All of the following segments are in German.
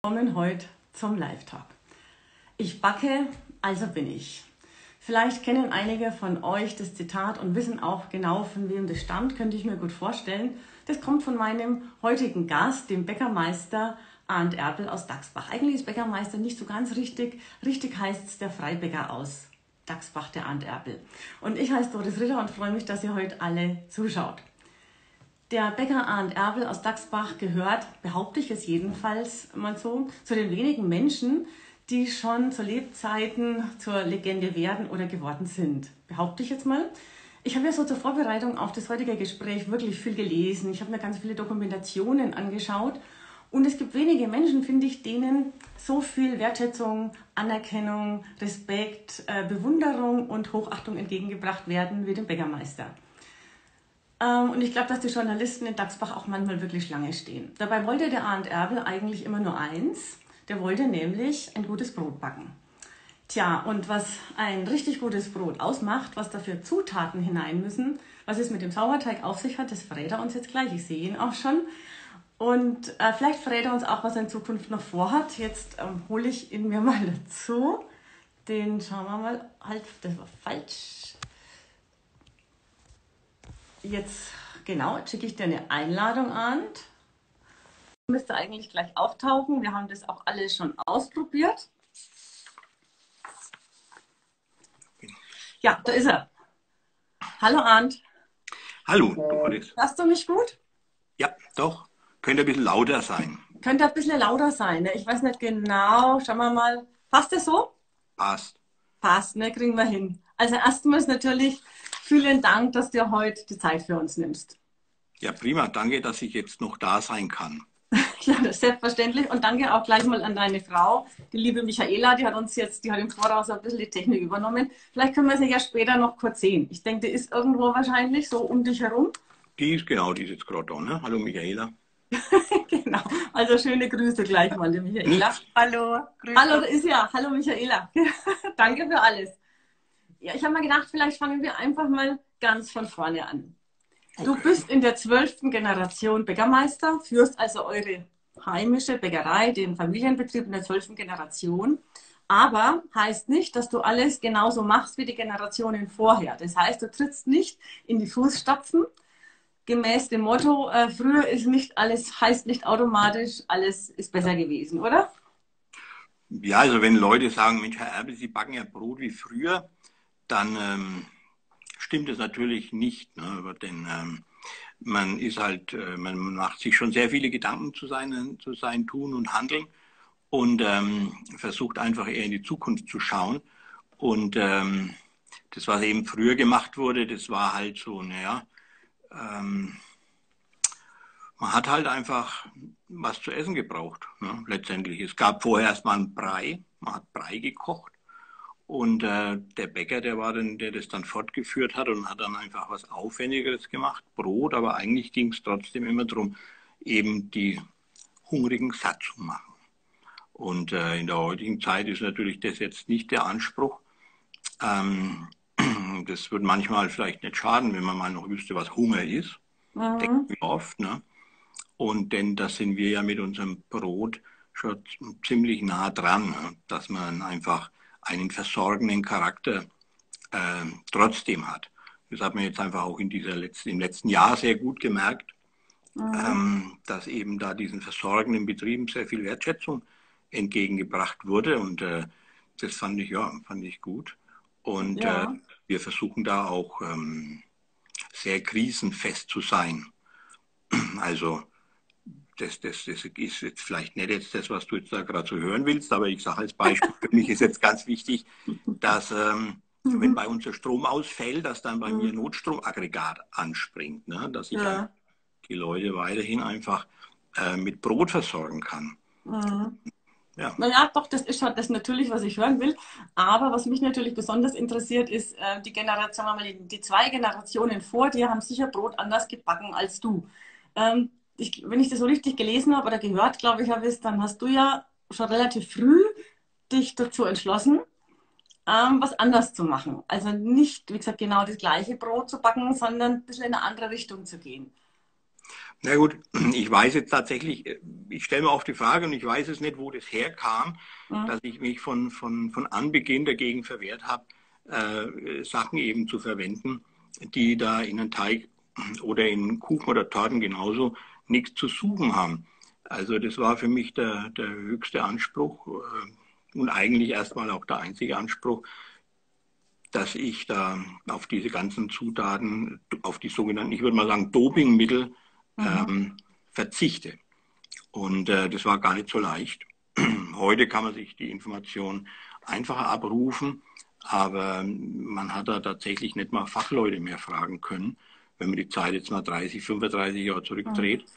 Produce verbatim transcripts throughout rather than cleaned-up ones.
Willkommen heute zum Live-Talk. Ich backe, also bin ich. Vielleicht kennen einige von euch das Zitat und wissen auch genau, von wem das stammt, könnte ich mir gut vorstellen. Das kommt von meinem heutigen Gast, dem Bäckermeister Arndt Erpel aus Dachsbach. Eigentlich ist Bäckermeister nicht so ganz richtig. Richtig heißt es der Freibäcker aus Dachsbach, der Arndt Erpel. Und ich heiße Doris Ritter und freue mich, dass ihr heute alle zuschaut. Der Bäcker Arndt Erpel aus Dachsbach gehört, behaupte ich es jedenfalls mal so, zu den wenigen Menschen, die schon zu Lebzeiten zur Legende werden oder geworden sind. Behaupte ich jetzt mal. Ich habe ja so zur Vorbereitung auf das heutige Gespräch wirklich viel gelesen. Ich habe mir ganz viele Dokumentationen angeschaut. Und es gibt wenige Menschen, finde ich, denen so viel Wertschätzung, Anerkennung, Respekt, Bewunderung und Hochachtung entgegengebracht werden wie dem Bäckermeister. Und ich glaube, dass die Journalisten in Dachsbach auch manchmal wirklich Schlange stehen. Dabei wollte der Arndt Erpel eigentlich immer nur eins. Der wollte nämlich ein gutes Brot backen. Tja, und was ein richtig gutes Brot ausmacht, was dafür Zutaten hinein müssen, was es mit dem Sauerteig auf sich hat, das verrät er uns jetzt gleich. Ich sehe ihn auch schon. Und äh, vielleicht verrät er uns auch, was er in Zukunft noch vorhat. Jetzt ähm, hole ich ihn mir mal dazu. Den schauen wir mal. Halt, das war falsch. Jetzt, genau, schicke ich dir eine Einladung an. Müsste eigentlich gleich auftauchen. Wir haben das auch alles schon ausprobiert. Ja, da ist er. Hallo Arndt. Hallo, Doris. Hörst du mich gut? Ja, doch. Könnte ein bisschen lauter sein. Könnte ein bisschen lauter sein, ne? Ich weiß nicht genau. Schauen wir mal. Passt das so? Passt. Passt, ne? Kriegen wir hin. Also erstmals natürlich vielen Dank, dass du heute die Zeit für uns nimmst. Ja, prima. Danke, dass ich jetzt noch da sein kann. Ja, das ist selbstverständlich. Und danke auch gleich mal an deine Frau, die liebe Michaela, die hat uns jetzt, die hat im Voraus ein bisschen die Technik übernommen. Vielleicht können wir sie ja später noch kurz sehen. Ich denke, die ist irgendwo wahrscheinlich so um dich herum. Die ist genau, die ist jetzt gerade da, ne? Hallo Michaela. Genau. Also schöne Grüße gleich mal, die Michaela. Hallo. Grüß Hallo, da ist ja. Hallo Michaela. Danke für alles. Ja, ich habe mal gedacht, vielleicht fangen wir einfach mal ganz von vorne an. Du Okay. bist in der zwölften Generation Bäckermeister, führst also eure heimische Bäckerei, den Familienbetrieb in der zwölften Generation. Aber heißt nicht, dass du alles genauso machst wie die Generationen vorher. Das heißt, du trittst nicht in die Fußstapfen. Gemäß dem Motto, äh, früher ist nicht alles, heißt nicht automatisch, alles ist besser gewesen, oder? Ja, also wenn Leute sagen, Mensch, Herr Erpel, Sie backen ja Brot wie früher, dann ähm, stimmt es natürlich nicht. Ne? Denn ähm, man ist halt, äh, man macht sich schon sehr viele Gedanken zu seinen, zu seinem Tun und Handeln und ähm, versucht einfach eher in die Zukunft zu schauen. Und ähm, das, was eben früher gemacht wurde, das war halt so, naja, ähm, man hat halt einfach was zu essen gebraucht, ne, letztendlich. Es gab vorher erstmal einen Brei, man hat Brei gekocht und äh, der Bäcker, der war dann, der das dann fortgeführt hat und hat dann einfach was Aufwendigeres gemacht, Brot, aber eigentlich ging es trotzdem immer darum, eben die Hungrigen satt zu machen. Und äh, in der heutigen Zeit ist natürlich das jetzt nicht der Anspruch. Ähm, das wird manchmal vielleicht nicht schaden, wenn man mal noch wüsste, was Hunger ist. Denken Mhm. wir oft, ne? Und denn da sind wir ja mit unserem Brot schon ziemlich nah dran, ne? Dass man einfach einen versorgenden Charakter äh, trotzdem hat. Das hat man jetzt einfach auch in dieser letzten, im letzten Jahr sehr gut gemerkt, Mhm. ähm, dass eben da diesen versorgenden Betrieben sehr viel Wertschätzung entgegengebracht wurde. Und äh, das fand ich, ja, fand ich gut. Und äh, Ja. wir versuchen da auch ähm, sehr krisenfest zu sein. Also das, das, das ist jetzt vielleicht nicht jetzt das, was du jetzt da gerade so hören willst, aber ich sage als Beispiel, für mich ist jetzt ganz wichtig, dass ähm, wenn Mhm. bei uns der Strom ausfällt, dass dann bei mir ein Mhm. Notstromaggregat anspringt, ne? Dass ich Ja. die Leute weiterhin einfach äh, mit Brot versorgen kann. Mhm. Ja, Naja, doch, das ist schon das natürlich, was ich hören will. Aber was mich natürlich besonders interessiert, ist äh, die Generation, sagen wir mal, die, die zwei Generationen vor dir haben sicher Brot anders gebacken als du. Ähm, ich, wenn ich das so richtig gelesen habe oder gehört, glaube ich, habe ich, dann hast du ja schon relativ früh dich dazu entschlossen, ähm, was anders zu machen. Also nicht, wie gesagt, genau das gleiche Brot zu backen, sondern ein bisschen in eine andere Richtung zu gehen. Na gut, ich weiß jetzt tatsächlich, ich stelle mir auch die Frage und ich weiß es nicht, wo das herkam, Mhm. dass ich mich von, von, von Anbeginn dagegen verwehrt habe, äh, Sachen eben zu verwenden, die da in einen Teig oder in Kuchen oder Torten genauso nichts zu suchen haben. Also das war für mich der, der höchste Anspruch äh, und eigentlich erstmal auch der einzige Anspruch, dass ich da auf diese ganzen Zutaten, auf die sogenannten, ich würde mal sagen, Dopingmittel Mhm. ähm, verzichte. Und äh, das war gar nicht so leicht. Heute kann man sich die Information einfacher abrufen, aber man hat da tatsächlich nicht mal Fachleute mehr fragen können, wenn man die Zeit jetzt mal dreißig, fünfunddreißig Jahre Mhm. zurückdreht,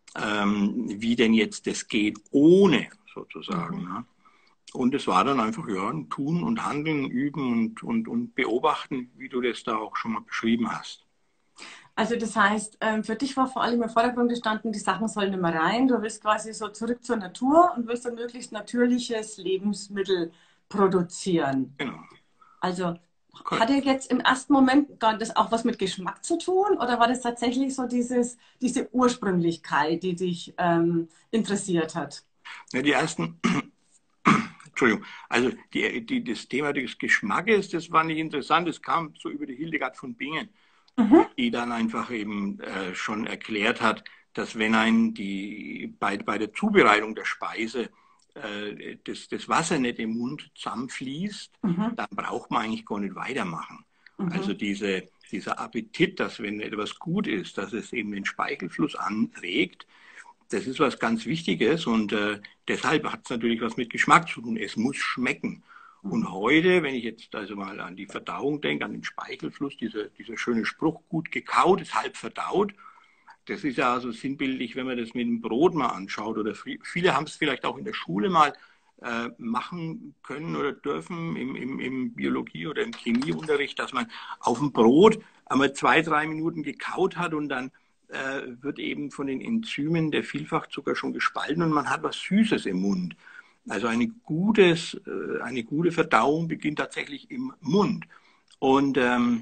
ähm, wie denn jetzt das geht ohne sozusagen. Mhm. Ne? Und es war dann einfach, ja, ein Tun und Handeln, Üben und, und, und Beobachten, wie du das da auch schon mal beschrieben hast. Also das heißt, ähm, für dich war vor allem im Vordergrund gestanden, die Sachen sollen immer rein. Du willst quasi so zurück zur Natur und willst ein möglichst natürliches Lebensmittel produzieren. Genau, Also hat er korrekt. jetzt im ersten Moment dann das auch was mit Geschmack zu tun oder war das tatsächlich so dieses, diese Ursprünglichkeit, die dich ähm, interessiert hat? Ja, die ersten, Entschuldigung, also die, die, das Thema des Geschmackes, das war nicht interessant, das kam so über die Hildegard von Bingen, Mhm. die dann einfach eben äh, schon erklärt hat, dass wenn ein die bei, bei der Zubereitung der Speise äh, das, das Wasser nicht im Mund zusammenfließt, Mhm. dann braucht man eigentlich gar nicht weitermachen. Also Mhm. diese, dieser Appetit, dass wenn etwas gut ist, dass es eben den Speichelfluss anregt, das ist was ganz Wichtiges und äh, deshalb hat es natürlich was mit Geschmack zu tun. Es muss schmecken. Und Mhm. heute, wenn ich jetzt also mal an die Verdauung denke, an den Speichelfluss, dieser, dieser schöne Spruch, gut gekaut ist halb verdaut, das ist ja also sinnbildlich, wenn man das mit dem Brot mal anschaut. Oder viele haben es vielleicht auch in der Schule mal äh, machen können oder dürfen im, im, im Biologie- oder im Chemieunterricht, dass man auf dem Brot einmal zwei, drei Minuten gekaut hat und dann äh, wird eben von den Enzymen der Vielfachzucker schon gespalten und man hat was Süßes im Mund. Also eine, gutes, äh, eine gute Verdauung beginnt tatsächlich im Mund. Und ähm,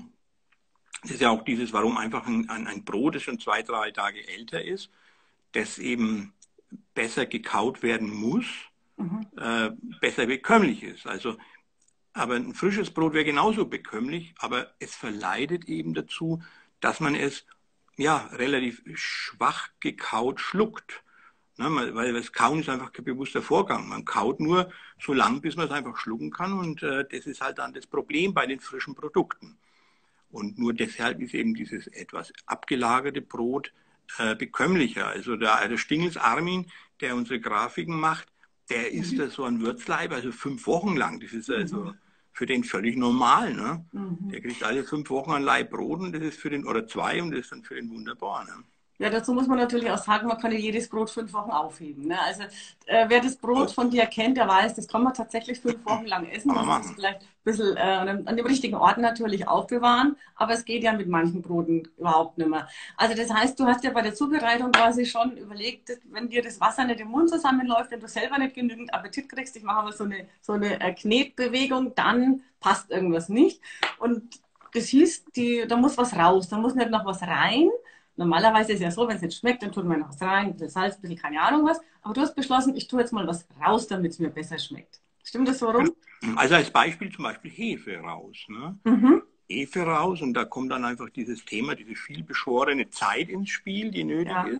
das ist ja auch dieses, warum einfach ein, ein, ein Brot, das schon zwei, drei Tage älter ist, das eben besser gekaut werden muss, Mhm. äh, besser bekömmlich ist. Also, aber ein frisches Brot wäre genauso bekömmlich, aber es verleitet eben dazu, dass man es ja relativ schwach gekaut schluckt. Ne, weil das Kauen ist einfach kein bewusster Vorgang. Man kaut nur so lang, bis man es einfach schlucken kann. Und äh, das ist halt dann das Problem bei den frischen Produkten. Und nur deshalb ist eben dieses etwas abgelagerte Brot äh, bekömmlicher. Also der, der Stingels Armin, der unsere Grafiken macht, der isst Mhm. das so ein Würzleib, also fünf Wochen lang. Das ist also Mhm. für den völlig normal. Ne? Mhm. Der kriegt alle fünf Wochen ein Laib Brot und das ist für den, oder zwei und das ist dann für den wunderbar. Ne? Ja, dazu muss man natürlich auch sagen, man kann ja jedes Brot fünf Wochen aufheben. Ne? Also äh, wer das Brot Oh, von dir kennt, der weiß, das kann man tatsächlich fünf Wochen lang essen. kann man Man muss es machen. vielleicht ein bisschen äh, an dem richtigen Ort natürlich aufbewahren, aber es geht ja mit manchen Broten überhaupt nicht mehr. Also das heißt, du hast ja bei der Zubereitung quasi schon überlegt, dass, wenn dir das Wasser nicht im Mund zusammenläuft, wenn du selber nicht genügend Appetit kriegst, ich mache aber so eine, so eine äh, Knetbewegung, dann passt irgendwas nicht. Und das hieß, die, da muss was raus, da muss nicht noch was rein. Normalerweise ist es ja so, wenn es nicht schmeckt, dann tut man noch was rein, ein bisschen Salz, ein bisschen keine Ahnung was. Aber du hast beschlossen, ich tue jetzt mal was raus, damit es mir besser schmeckt. Stimmt das so rum? Also als Beispiel zum Beispiel Hefe raus. Ne? Mhm. Hefe raus und da kommt dann einfach dieses Thema, diese vielbeschworene Zeit ins Spiel, die nötig Ja. ist.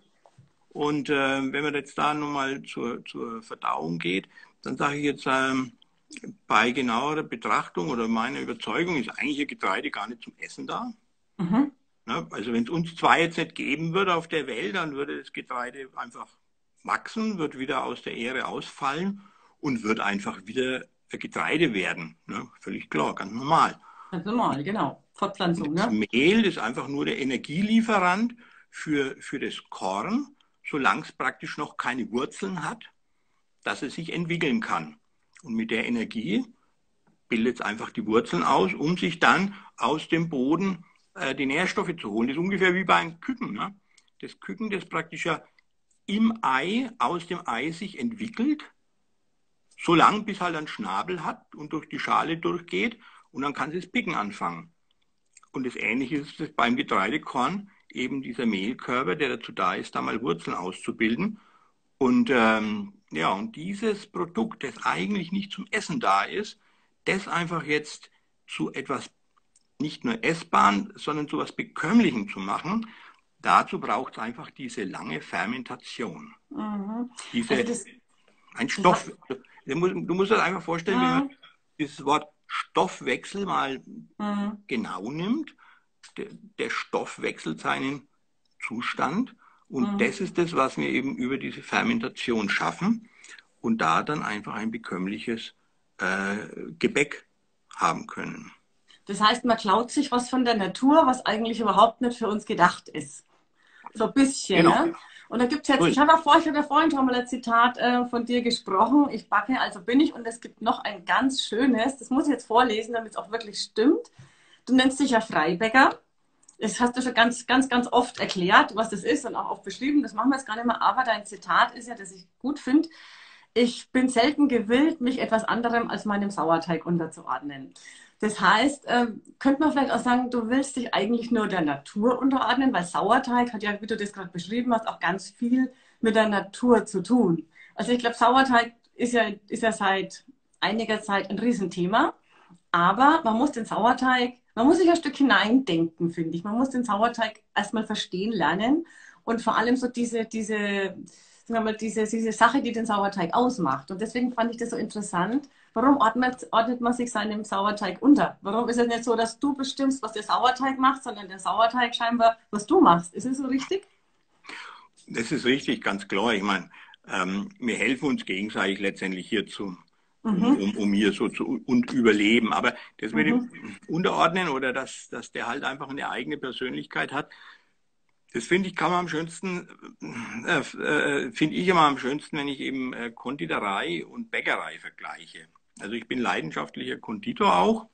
Und äh, wenn man jetzt da nochmal zur, zur Verdauung geht, dann sage ich jetzt, ähm, bei genauerer Betrachtung oder meiner Überzeugung ist eigentlich ein Getreide gar nicht zum Essen da. Mhm. Ne? Also wenn es uns zwei jetzt nicht geben würde auf der Welt, dann würde das Getreide einfach wachsen, wird wieder aus der Ähre ausfallen und wird einfach wieder Getreide werden. Ne? Völlig klar, ganz normal. Ganz normal, genau. Und Fortpflanzung, das ne? Mehl ist einfach nur der Energielieferant für, für das Korn, solange es praktisch noch keine Wurzeln hat, dass es sich entwickeln kann. Und mit der Energie bildet es einfach die Wurzeln aus, um sich dann aus dem Boden äh, die Nährstoffe zu holen. Das ist ungefähr wie bei einem Küken. Ne? Das Küken, das praktisch ja im Ei, aus dem Ei sich entwickelt, so lang, bis halt ein Schnabel hat und durch die Schale durchgeht und dann kann es das Picken anfangen. Und das Ähnliche ist es beim Getreidekorn. eben dieser Mehlkörper, der dazu da ist, da mal Wurzeln auszubilden. Und ähm, ja, und dieses Produkt, das eigentlich nicht zum Essen da ist, das einfach jetzt zu etwas nicht nur essbaren, sondern zu etwas Bekömmlichem zu machen, dazu braucht es einfach diese lange Fermentation. Mhm. Also Diese, das, ein das hat, Stoff, du musst, du musst das einfach vorstellen, wenn man mhm. dieses Wort Stoffwechsel mal Mhm. genau nimmt, der, der Stoff wechselt seinen Zustand und Mhm. das ist das, was wir eben über diese Fermentation schaffen und da dann einfach ein bekömmliches äh, Gebäck haben können. Das heißt, man klaut sich was von der Natur, was eigentlich überhaupt nicht für uns gedacht ist. So ein bisschen, Genau. ne? Und da gibt es So jetzt, ich ist habe ja vorhin, ich hab ja vorhin schon mal ein Zitat äh, von dir gesprochen, ich backe, also bin ich. Und es gibt noch ein ganz schönes, das muss ich jetzt vorlesen, damit es auch wirklich stimmt. Du nennst dich ja Freibäcker. Das hast du schon ganz, ganz, ganz oft erklärt, was das ist und auch oft beschrieben. Das machen wir jetzt gar nicht mehr. Aber dein Zitat ist ja, das ich gut finde. Ich bin selten gewillt, mich etwas anderem als meinem Sauerteig unterzuordnen. Das heißt, ähm, könnte man vielleicht auch sagen, du willst dich eigentlich nur der Natur unterordnen, weil Sauerteig hat ja, wie du das gerade beschrieben hast, auch ganz viel mit der Natur zu tun. Also ich glaube, Sauerteig ist ja, ist ja seit einiger Zeit ein Riesenthema, aber man muss den Sauerteig, man muss sich ein Stück hineindenken, finde ich. Man muss den Sauerteig erstmal verstehen lernen und vor allem so diese, diese, sagen wir mal, diese, diese Sache, die den Sauerteig ausmacht. Und deswegen fand ich das so interessant. Warum ordnet, ordnet man sich seinem Sauerteig unter? Warum ist es nicht so, dass du bestimmst, was der Sauerteig macht, sondern der Sauerteig scheinbar, was du machst? Ist es so richtig? Das ist richtig, ganz klar. Ich meine, ähm, wir helfen uns gegenseitig letztendlich hierzu, um, Mhm, um, um hier so zu und überleben. Aber das mit dem mhm, Unterordnen oder dass, dass der halt einfach eine eigene Persönlichkeit hat, das finde ich kann man am schönsten, äh, äh, finde ich immer am schönsten, wenn ich eben äh, Konditorei und Bäckerei vergleiche. Also ich bin leidenschaftlicher Konditor auch,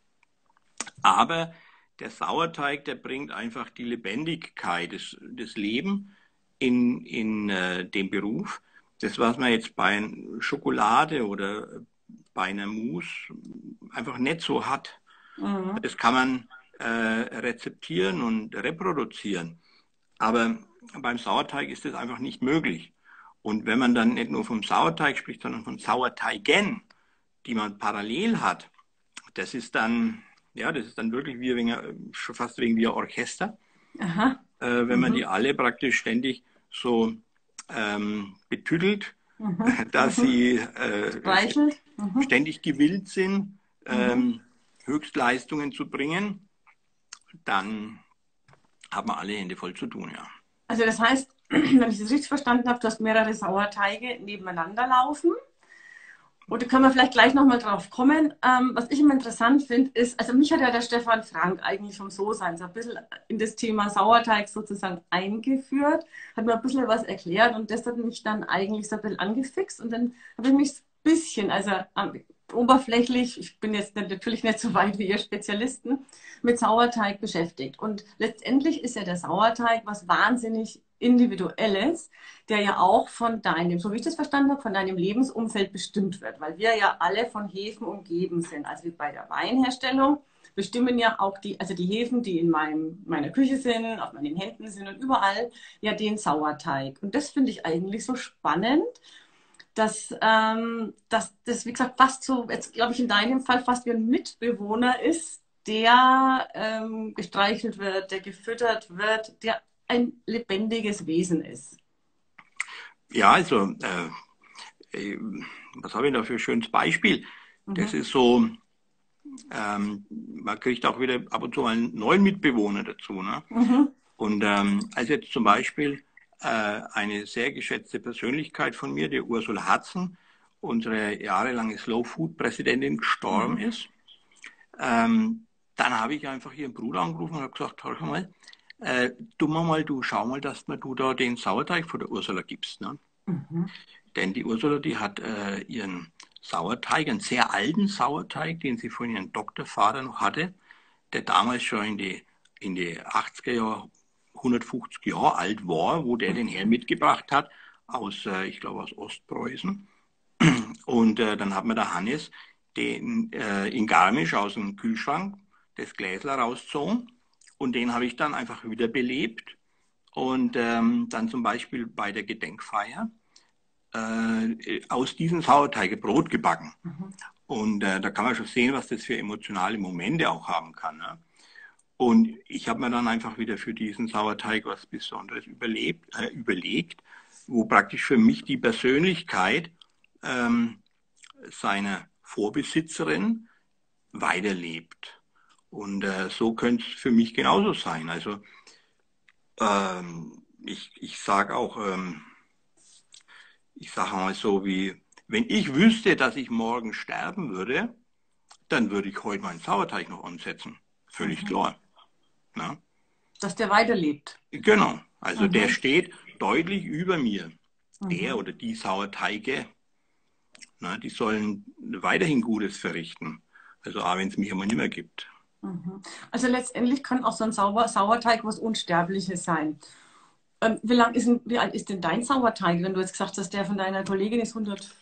aber der Sauerteig, der bringt einfach die Lebendigkeit, des, des Lebens in, in äh, dem Beruf. Das, was man jetzt bei Schokolade oder bei einer Mousse einfach nicht so hat, mhm. das kann man äh, rezeptieren und reproduzieren. Aber beim Sauerteig ist das einfach nicht möglich. Und wenn man dann nicht nur vom Sauerteig spricht, sondern von Sauerteigen, die man parallel hat, das ist dann, ja, das ist dann wirklich wie wegen, schon fast wegen wie ein Orchester, Aha. äh, wenn man die Mhm. alle praktisch ständig so ähm, betüdelt, Mhm. dass Mhm. sie äh, Streichelt. Mhm. ständig gewillt sind, Mhm. ähm, Höchstleistungen zu bringen, dann haben wir alle Hände voll zu tun, ja. Also das heißt, wenn ich das richtig verstanden habe, du hast mehrere Sauerteige nebeneinander laufen. Und da können wir vielleicht gleich nochmal drauf kommen. Ähm, was ich immer interessant finde, ist, also mich hat ja der Stefan Frank eigentlich vom So-Sein so ein bisschen in das Thema Sauerteig sozusagen eingeführt, hat mir ein bisschen was erklärt und das hat mich dann eigentlich so ein bisschen angefixt und dann habe ich mich ein bisschen, also ähm, oberflächlich, ich bin jetzt nicht, natürlich nicht so weit wie ihr Spezialisten, mit Sauerteig beschäftigt. Und letztendlich ist ja der Sauerteig was wahnsinnig Individuelles, der ja auch von deinem, so wie ich das verstanden habe, von deinem Lebensumfeld bestimmt wird, weil wir ja alle von Hefen umgeben sind. Also wie bei der Weinherstellung bestimmen ja auch die, also die Hefen, die in meinem, meiner Küche sind, auf meinen Händen sind und überall, ja den Sauerteig. Und das finde ich eigentlich so spannend, dass, ähm, dass das, wie gesagt, fast so, jetzt glaube ich in deinem Fall fast wie ein Mitbewohner ist, der ähm, gestreichelt wird, der gefüttert wird, der ein lebendiges Wesen ist. Ja, also, äh, äh, was habe ich da für ein schönes Beispiel? Das Mhm. ist so, ähm, man kriegt auch wieder ab und zu mal einen neuen Mitbewohner dazu. Ne? Mhm. Und ähm, als jetzt zum Beispiel äh, eine sehr geschätzte Persönlichkeit von mir, die Ursula Hatzen, unsere jahrelange Slow Food Präsidentin, gestorben Mhm. ist, ähm, dann habe ich einfach ihren Bruder angerufen und habe gesagt, hör mal, äh, du mal, du schau mal, dass mir du da den Sauerteig von der Ursula gibst. Ne? Mhm. Denn die Ursula, die hat äh, ihren Sauerteig, einen sehr alten Sauerteig, den sie von ihrem Doktorvater noch hatte, der damals schon in die, in die achtziger Jahre, hundertfünfzig Jahre alt war, wo der den her mitgebracht hat, aus, äh, ich glaube, aus Ostpreußen. Und äh, dann hat mir der Hannes den äh, in Garmisch aus dem Kühlschrank das Gläsler rausgezogen und den habe ich dann einfach wiederbelebt und ähm, dann zum Beispiel bei der Gedenkfeier äh, aus diesem Sauerteig Brot gebacken. Mhm. Und äh, da kann man schon sehen, was das für emotionale Momente auch haben kann. Ne? Und ich habe mir dann einfach wieder für diesen Sauerteig was Besonderes überlebt, äh, überlegt, wo praktisch für mich die Persönlichkeit ähm, seiner Vorbesitzerin weiterlebt. Und äh, so könnte es für mich genauso sein. Also ähm, ich, ich sage auch, ähm, ich sage mal so wie, wenn ich wüsste, dass ich morgen sterben würde, dann würde ich heute meinen Sauerteig noch umsetzen. Völlig mhm. klar. Na? Dass der weiterlebt. Genau. Also mhm. der steht deutlich über mir. Mhm. Der oder die Sauerteige, na, die sollen weiterhin Gutes verrichten. Also auch wenn es mich immer nicht mehr gibt. Mhm. Also letztendlich kann auch so ein Sauer Sauerteig was Unsterbliches sein. Ähm, wie, lang ist denn, wie alt ist denn dein Sauerteig, wenn du jetzt gesagt hast, der von deiner Kollegin ist hundert?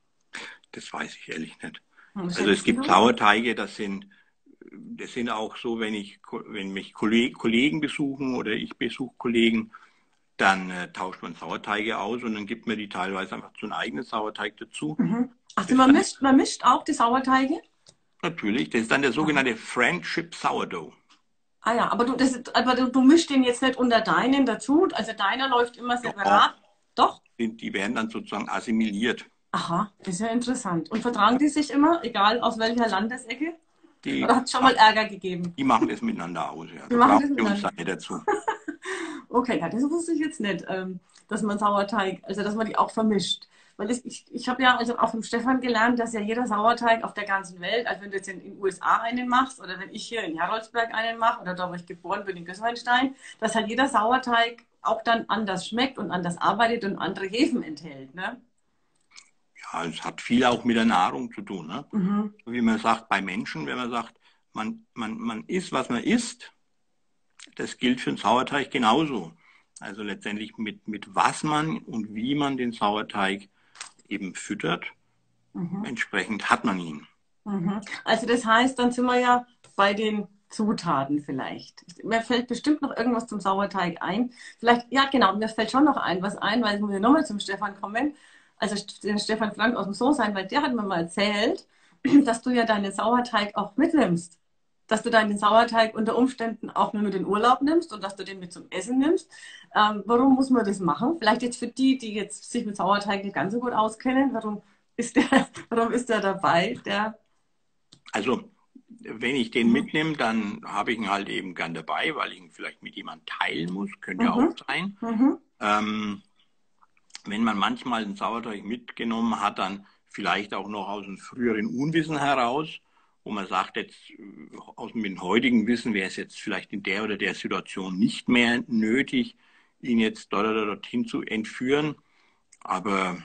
Das weiß ich ehrlich nicht. Was Also es gibt du? Sauerteige, das sind, das sind auch so, wenn ich, wenn mich Kollegen besuchen oder ich besuche Kollegen, dann äh, tauscht man Sauerteige aus und dann gibt man die teilweise einfach zu einem eigenen Sauerteig dazu. Mhm. Also man mischt, man mischt auch die Sauerteige? Natürlich, das ist dann der sogenannte Friendship Sourdough. Ah ja, aber du, das ist, aber du, du mischst den jetzt nicht unter deinen dazu, also deiner läuft immer separat. Doch? Die, die werden dann sozusagen assimiliert. Aha, das ist ja interessant. Und vertragen die sich immer, egal aus welcher Landesecke? Die, Oder hat es schon mal Ärger gegeben? Die machen das miteinander aus, ja. Die machen das miteinander. Uns da nicht dazu. Okay, ja, das wusste ich jetzt nicht, ähm, dass man Sauerteig, also dass man die auch vermischt. Weil es, ich, ich habe ja also auch vom Stefan gelernt, dass ja jeder Sauerteig auf der ganzen Welt, also wenn du jetzt in den U S A einen machst oder wenn ich hier in Heroldsberg einen mache oder da, wo ich geboren bin, in Gößweinstein, dass halt jeder Sauerteig auch dann anders schmeckt und anders arbeitet und andere Hefen enthält, ne? Ja, es hat viel auch mit der Nahrung zu tun, ne? Mhm. Wie man sagt, bei Menschen, wenn man sagt, man, man, man isst, was man isst, das gilt für den Sauerteig genauso. Also letztendlich mit, mit was man und wie man den Sauerteig eben füttert, mhm. entsprechend hat man ihn. Mhm. Also das heißt, dann sind wir ja bei den Zutaten vielleicht. Mir fällt bestimmt noch irgendwas zum Sauerteig ein. Vielleicht, ja genau, mir fällt schon noch ein, was ein, weil ich muss ja nochmal zum Stefan kommen. Also den Stefan Frank aus dem So-Sein, weil der hat mir mal erzählt, dass du ja deinen Sauerteig auch mitnimmst. Dass du deinen Sauerteig unter Umständen auch mit in den Urlaub nimmst und dass du den mit zum Essen nimmst. Ähm, warum muss man das machen? Vielleicht jetzt für die, die jetzt sich mit Sauerteig nicht ganz so gut auskennen. Warum ist der, warum ist der dabei? Der also wenn ich den mitnehme, dann habe ich ihn halt eben gern dabei, weil ich ihn vielleicht mit jemandem teilen muss. Könnte ja mhm. auch sein. Mhm. Ähm, wenn man manchmal einen Sauerteig mitgenommen hat, dann vielleicht auch noch aus einem früheren Unwissen heraus, wo man sagt, jetzt aus dem heutigen Wissen wäre es jetzt vielleicht in der oder der Situation nicht mehr nötig, ihn jetzt dort oder dorthin zu entführen. Aber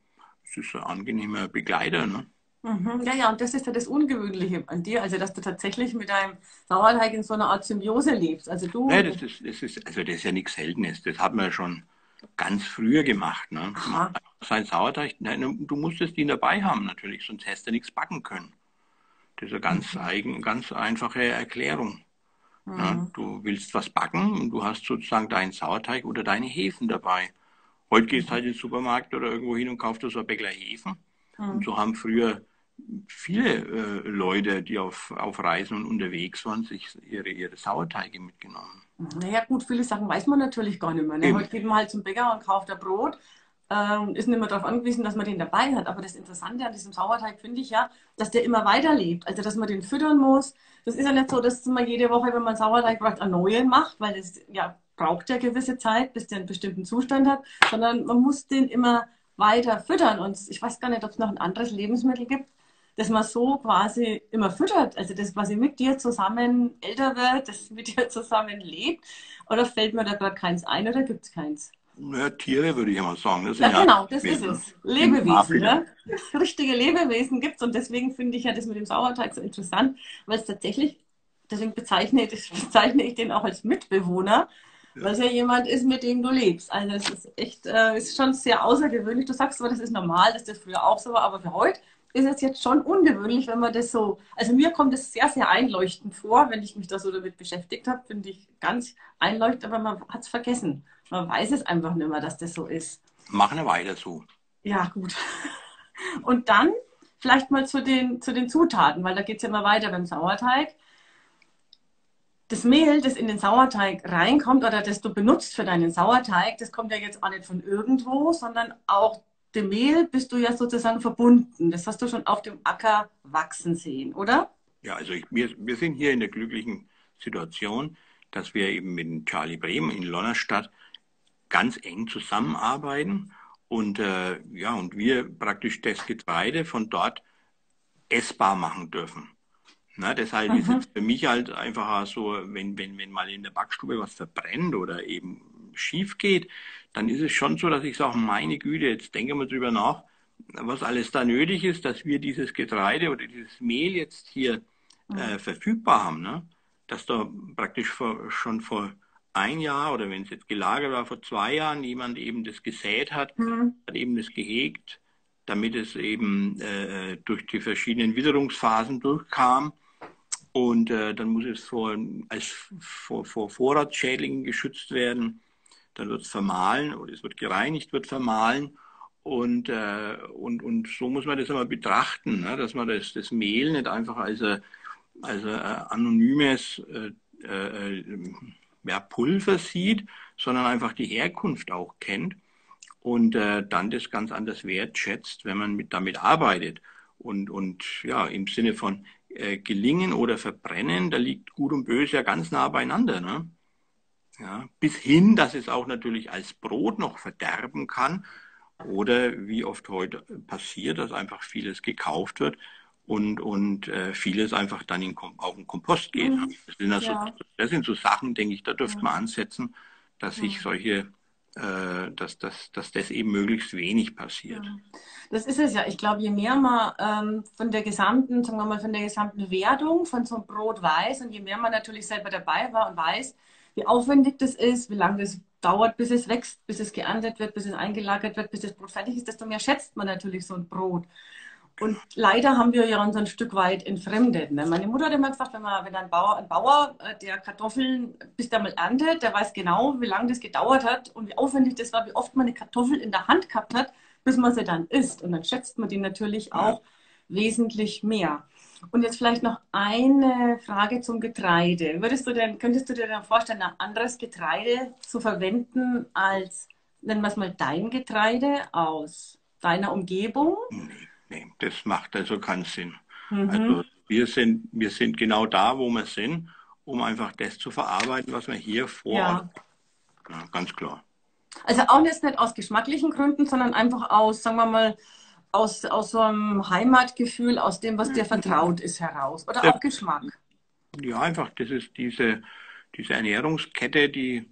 es ist ein angenehmer Begleiter, ne? Mhm. Ja, ja, und das ist ja das Ungewöhnliche an dir, also dass du tatsächlich mit deinem Sauerteig in so einer Art Symbiose lebst. Also du. Ja, das ist, das ist, also das ist ja nichts Seltenes. Das hat man ja schon ganz früher gemacht. Ne? Sein Sauerteig, du musstest ihn dabei haben natürlich, sonst hättest du nichts backen können. Das ist eine ganz, mhm. eigen, ganz einfache Erklärung. Mhm. Ja, du willst was backen und du hast sozusagen deinen Sauerteig oder deine Hefen dabei. Heute gehst du halt in den Supermarkt oder irgendwo hin und kaufst so ein Bäckler Hefen. Mhm. Und so haben früher viele äh, Leute, die auf, auf Reisen und unterwegs waren, sich ihre, ihre Sauerteige mitgenommen. Naja gut, viele Sachen weiß man natürlich gar nicht mehr. Ne? Heute geht man halt zum Bäcker und kauft ein Brot. Ähm, ist nicht mehr darauf angewiesen, dass man den dabei hat. Aber das Interessante an diesem Sauerteig finde ich ja, dass der immer weiterlebt. Also, dass man den füttern muss. Das ist ja nicht so, dass man jede Woche, wenn man Sauerteig braucht, einen neuen macht, weil das ja, braucht ja gewisse Zeit, bis der einen bestimmten Zustand hat. Sondern man muss den immer weiter füttern. Und ich weiß gar nicht, ob es noch ein anderes Lebensmittel gibt, das man so quasi immer füttert. Also das quasi mit dir zusammen älter wird, das mit dir zusammen lebt. Oder fällt mir da gerade keins ein oder gibt es keins? Ja, Tiere würde ich mal sagen. Das ja, ja genau, das ist es. Lebewesen. Ne? Richtige Lebewesen gibt es und deswegen finde ich ja das mit dem Sauerteig so interessant, weil es tatsächlich, deswegen bezeichne ich, bezeichne ich den auch als Mitbewohner, ja. weil es ja jemand ist, mit dem du lebst. Also es ist echt, äh, ist schon sehr außergewöhnlich. Du sagst zwar, das ist normal, dass das früher auch so war, aber für heute ist es jetzt schon ungewöhnlich, wenn man das so, also mir kommt es sehr, sehr einleuchtend vor, wenn ich mich da so damit beschäftigt habe, finde ich ganz einleuchtend, aber man hat es vergessen. Man weiß es einfach nicht mehr, dass das so ist. Machen wir weiter so. Ja, gut. Und dann vielleicht mal zu den, zu den Zutaten, weil da geht es ja immer weiter beim Sauerteig. Das Mehl, das in den Sauerteig reinkommt oder das du benutzt für deinen Sauerteig, das kommt ja jetzt auch nicht von irgendwo, sondern auch dem Mehl bist du ja sozusagen verbunden. Das hast du schon auf dem Acker wachsen sehen, oder? Ja, also ich, wir, wir sind hier in der glücklichen Situation, dass wir eben mit dem Charlie Brehm in Lonnerstadt ganz eng zusammenarbeiten und äh, ja, und wir praktisch das Getreide von dort essbar machen dürfen. Na, deshalb ist es Mhm. für mich halt einfach so, wenn, wenn, wenn mal in der Backstube was verbrennt oder eben schief geht, dann ist es schon so, dass ich sage, meine Güte, jetzt denken wir drüber nach, was alles da nötig ist, dass wir dieses Getreide oder dieses Mehl jetzt hier Mhm. äh, verfügbar haben. Ne? Dass da praktisch vor, schon vor ein Jahr oder wenn es jetzt gelagert war, vor zwei Jahren jemand eben das gesät hat, Mhm. hat eben das gehegt, damit es eben äh, durch die verschiedenen Witterungsphasen durchkam. Und äh, dann muss es vor, als vor, vor Vorratsschädlingen geschützt werden. Dann wird es vermahlen oder es wird gereinigt, wird vermahlen. Und, äh, und, und so muss man das immer betrachten, ne? Dass man das, das Mehl nicht einfach als, ein- als ein anonymes äh, äh, ja, Pulver sieht, sondern einfach die Herkunft auch kennt und äh, dann das ganz anders wertschätzt, wenn man mit, damit arbeitet. Und, und ja, im Sinne von äh, gelingen oder verbrennen, da liegt Gut und Böse ja ganz nah beieinander. Ne? Ja, bis hin, dass es auch natürlich als Brot noch verderben kann oder wie oft heute passiert, dass einfach vieles gekauft wird und, und äh, vieles einfach dann in, auf den Kompost geht. Ne? Mhm. Das sind, also, Ja. das sind so Sachen, denke ich, da dürfte man Ja. ansetzen, dass sich Ja. solche, äh, dass, dass, dass das eben möglichst wenig Ja. passiert. Das ist es ja. Ich glaube, je mehr man ähm, von der gesamten, sagen wir mal, von der gesamten Wertung von so einem Brot weiß und je mehr man natürlich selber dabei war und weiß, wie aufwendig das ist, wie lange das dauert, bis es wächst, bis es geerntet wird, bis es eingelagert wird, bis das Brot fertig ist, desto mehr schätzt man natürlich so ein Brot. Und leider haben wir ja uns ein Stück weit entfremdet. Ne? Meine Mutter hat immer gesagt, wenn, man, wenn ein Bauer, ein Bauer, äh, der Kartoffeln bis der mal erntet, der weiß genau, wie lange das gedauert hat und wie aufwendig das war, wie oft man eine Kartoffel in der Hand gehabt hat, bis man sie dann isst. Und dann schätzt man die natürlich Ja. auch wesentlich mehr. Und jetzt vielleicht noch eine Frage zum Getreide. Würdest du denn, könntest du dir dann vorstellen, ein anderes Getreide zu verwenden als, nennen wir es mal, dein Getreide aus deiner Umgebung? Nee, nee, das macht also keinen Sinn. Also Mhm. wir sind, wir sind genau da, wo wir sind, um einfach das zu verarbeiten, was wir hier vor Ort, Ja, ja, ganz klar. also auch jetzt nicht aus geschmacklichen Gründen, sondern einfach aus, sagen wir mal, aus, aus so einem Heimatgefühl, aus dem, was dir vertraut ist, heraus. Oder Ja, auch Geschmack. ja, einfach, das ist diese, diese Ernährungskette, die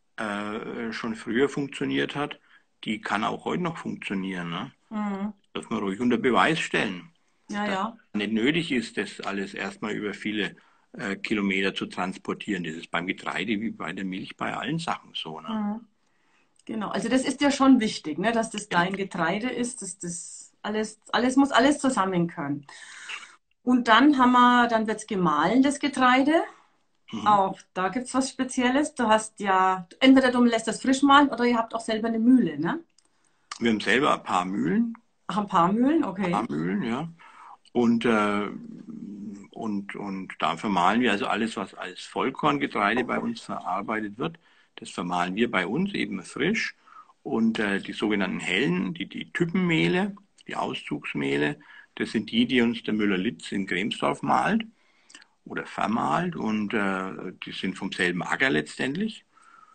äh, schon früher funktioniert hat, die kann auch heute noch funktionieren. Ne? Mhm. Das man ruhig unter Beweis stellen, Ja, dass ja. es nicht nötig ist, das alles erstmal über viele äh, Kilometer zu transportieren. Das ist beim Getreide wie bei der Milch bei allen Sachen so. Ne? Mhm. Genau. Also das ist ja schon wichtig, ne, dass das Ja. dein Getreide ist, dass das alles, alles muss alles zusammen können. Und dann haben wir, dann wird's gemahlen, das Getreide. Mhm. Auch da gibt's was Spezielles. Du hast ja, entweder du lässt das frisch mahlen oder ihr habt auch selber eine Mühle, ne? Wir haben selber ein paar Mühlen, Ach, ein paar Mühlen, ein paar okay. Mühlen, ja. Und, äh, und, und da vermahlen wir also alles, was als Vollkorngetreide bei uns verarbeitet wird. Das vermahlen wir bei uns eben frisch. Und äh, die sogenannten hellen, die, die Typenmehle, die Auszugsmehle, das sind die, die uns der Müller-Litz in Kremsdorf mahlt oder vermahlt. Und äh, die sind vom selben Acker letztendlich.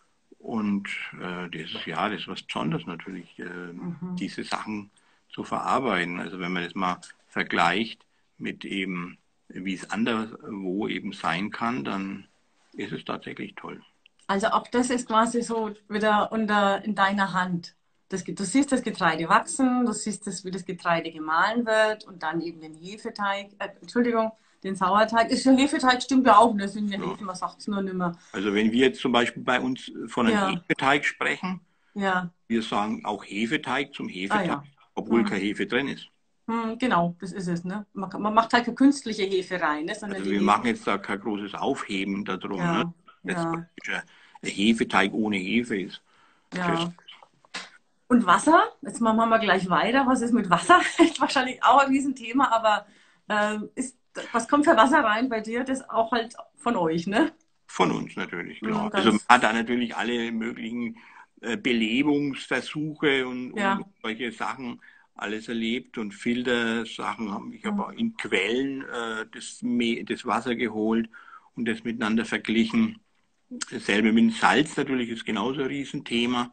Und äh, das ist ja, das ist was Besonderes natürlich, äh, Mhm. diese Sachen zu verarbeiten. Also wenn man das mal vergleicht mit eben, wie es anderswo eben sein kann, dann ist es tatsächlich toll. Also auch das ist quasi so wieder unter in deiner Hand. Das, du siehst das Getreide wachsen, du siehst das, wie das Getreide gemahlen wird und dann eben den Hefeteig, äh, Entschuldigung, den Sauerteig. Ist der Hefeteig stimmt ja auch, ne? Sind ja Ja. Hefen, man sagt es nur nimmer. Also wenn wir jetzt zum Beispiel bei uns von einem Ja, Hefeteig sprechen, ja, wir sagen auch Hefeteig zum ah Hefeteig, ja. obwohl Hm. kein Hefe drin ist. Hm, genau, das ist es. Ne? Man, man macht halt keine künstliche Hefe rein, ne? Sondern Also die wir Hefe. machen jetzt da kein großes Aufheben darum, ne? Ja, Das ja, praktisch ein Hefeteig ohne Hefe ist. Das, ja. Und Wasser? Jetzt machen wir gleich weiter. Was ist mit Wasser? Ist wahrscheinlich auch ein Riesenthema, aber ähm, ist, was kommt für Wasser rein bei dir? Das auch halt von euch, ne? von uns natürlich, Hm, klar. Also man ganz, hat da natürlich alle möglichen äh, Belebungsversuche und, und ja. solche Sachen alles erlebt und Filtersachen haben. Ich habe Hm, auch in Quellen äh, das, Me das Wasser geholt und das miteinander verglichen. Dasselbe mit dem Salz natürlich ist genauso ein Riesenthema.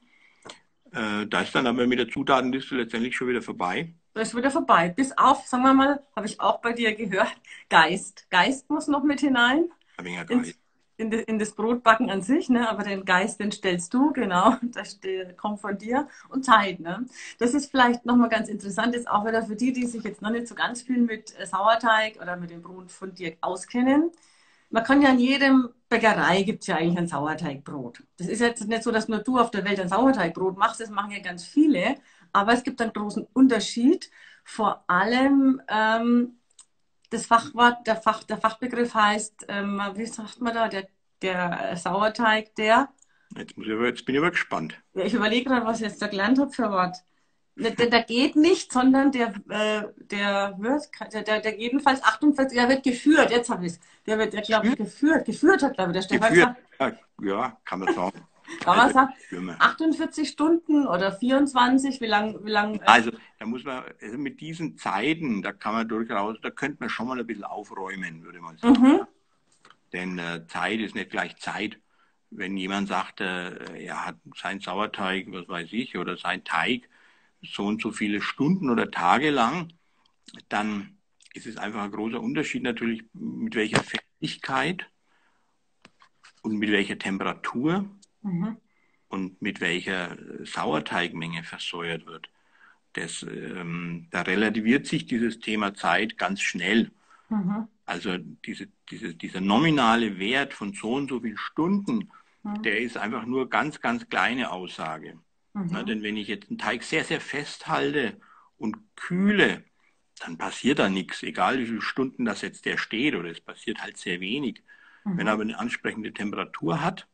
Äh, da ist dann aber mit der Zutatenliste letztendlich schon wieder vorbei. das ist wieder vorbei. Bis auf, sagen wir mal, habe ich auch bei dir gehört, Geist. Geist muss noch mit hinein. Ein wenig Geist. ins, in, de, in das Brotbacken an sich, ne? Aber den Geist, den stellst du, genau, das der kommt von dir und Zeit, ne? Das ist vielleicht nochmal ganz interessant, jetzt auch wieder für die, die sich jetzt noch nicht so ganz viel mit äh, Sauerteig oder mit dem Brot von dir auskennen. Man kann ja in jedem Bäckerei gibt es ja eigentlich ein Sauerteigbrot. Das ist jetzt nicht so, dass nur du auf der Welt ein Sauerteigbrot machst, das machen ja ganz viele, aber es gibt einen großen Unterschied, vor allem ähm, das Fachwort, der, Fach, der Fachbegriff heißt, ähm, wie sagt man da, der, der Sauerteig, der, Jetzt, muss ich aber, jetzt bin ich aber gespannt. ja, ich überlege gerade, was ich jetzt da gelernt habe für Wort. Ne, Der, der geht nicht, sondern der, äh, der wird, der, der, der jedenfalls achtundvierzig, der wird geführt, jetzt habe ich es. Der wird, der glaube ich, Geführt? geführt, geführt hat, glaube ich, der Stefan Geführt. gesagt, Ja, ja, kann man sagen. kann man Also, sagen, Stürmer. achtundvierzig Stunden oder vierundzwanzig, wie lang, wie lang, äh, Also, da muss man, also mit diesen Zeiten, da kann man durchaus, da könnte man schon mal ein bisschen aufräumen, würde man sagen. mhm, Denn äh, Zeit ist nicht gleich Zeit. Wenn jemand sagt, äh, er hat sein Sauerteig, was weiß ich, oder sein Teig so und so viele Stunden oder Tage lang, dann ist es einfach ein großer Unterschied natürlich, mit welcher Festigkeit und mit welcher Temperatur mhm, und mit welcher Sauerteigmenge versäuert wird. Das, ähm, da relativiert sich dieses Thema Zeit ganz schnell. mhm, Also diese, diese, dieser nominale Wert von so und so viel Stunden, mhm, der ist einfach nur ganz, ganz kleine Aussage. Na, mhm, denn wenn ich jetzt einen Teig sehr, sehr fest halte und kühle, dann passiert da nichts, egal wie viele Stunden das jetzt der steht, oder es passiert halt sehr wenig. Wenn er mhm, aber eine ansprechende Temperatur hat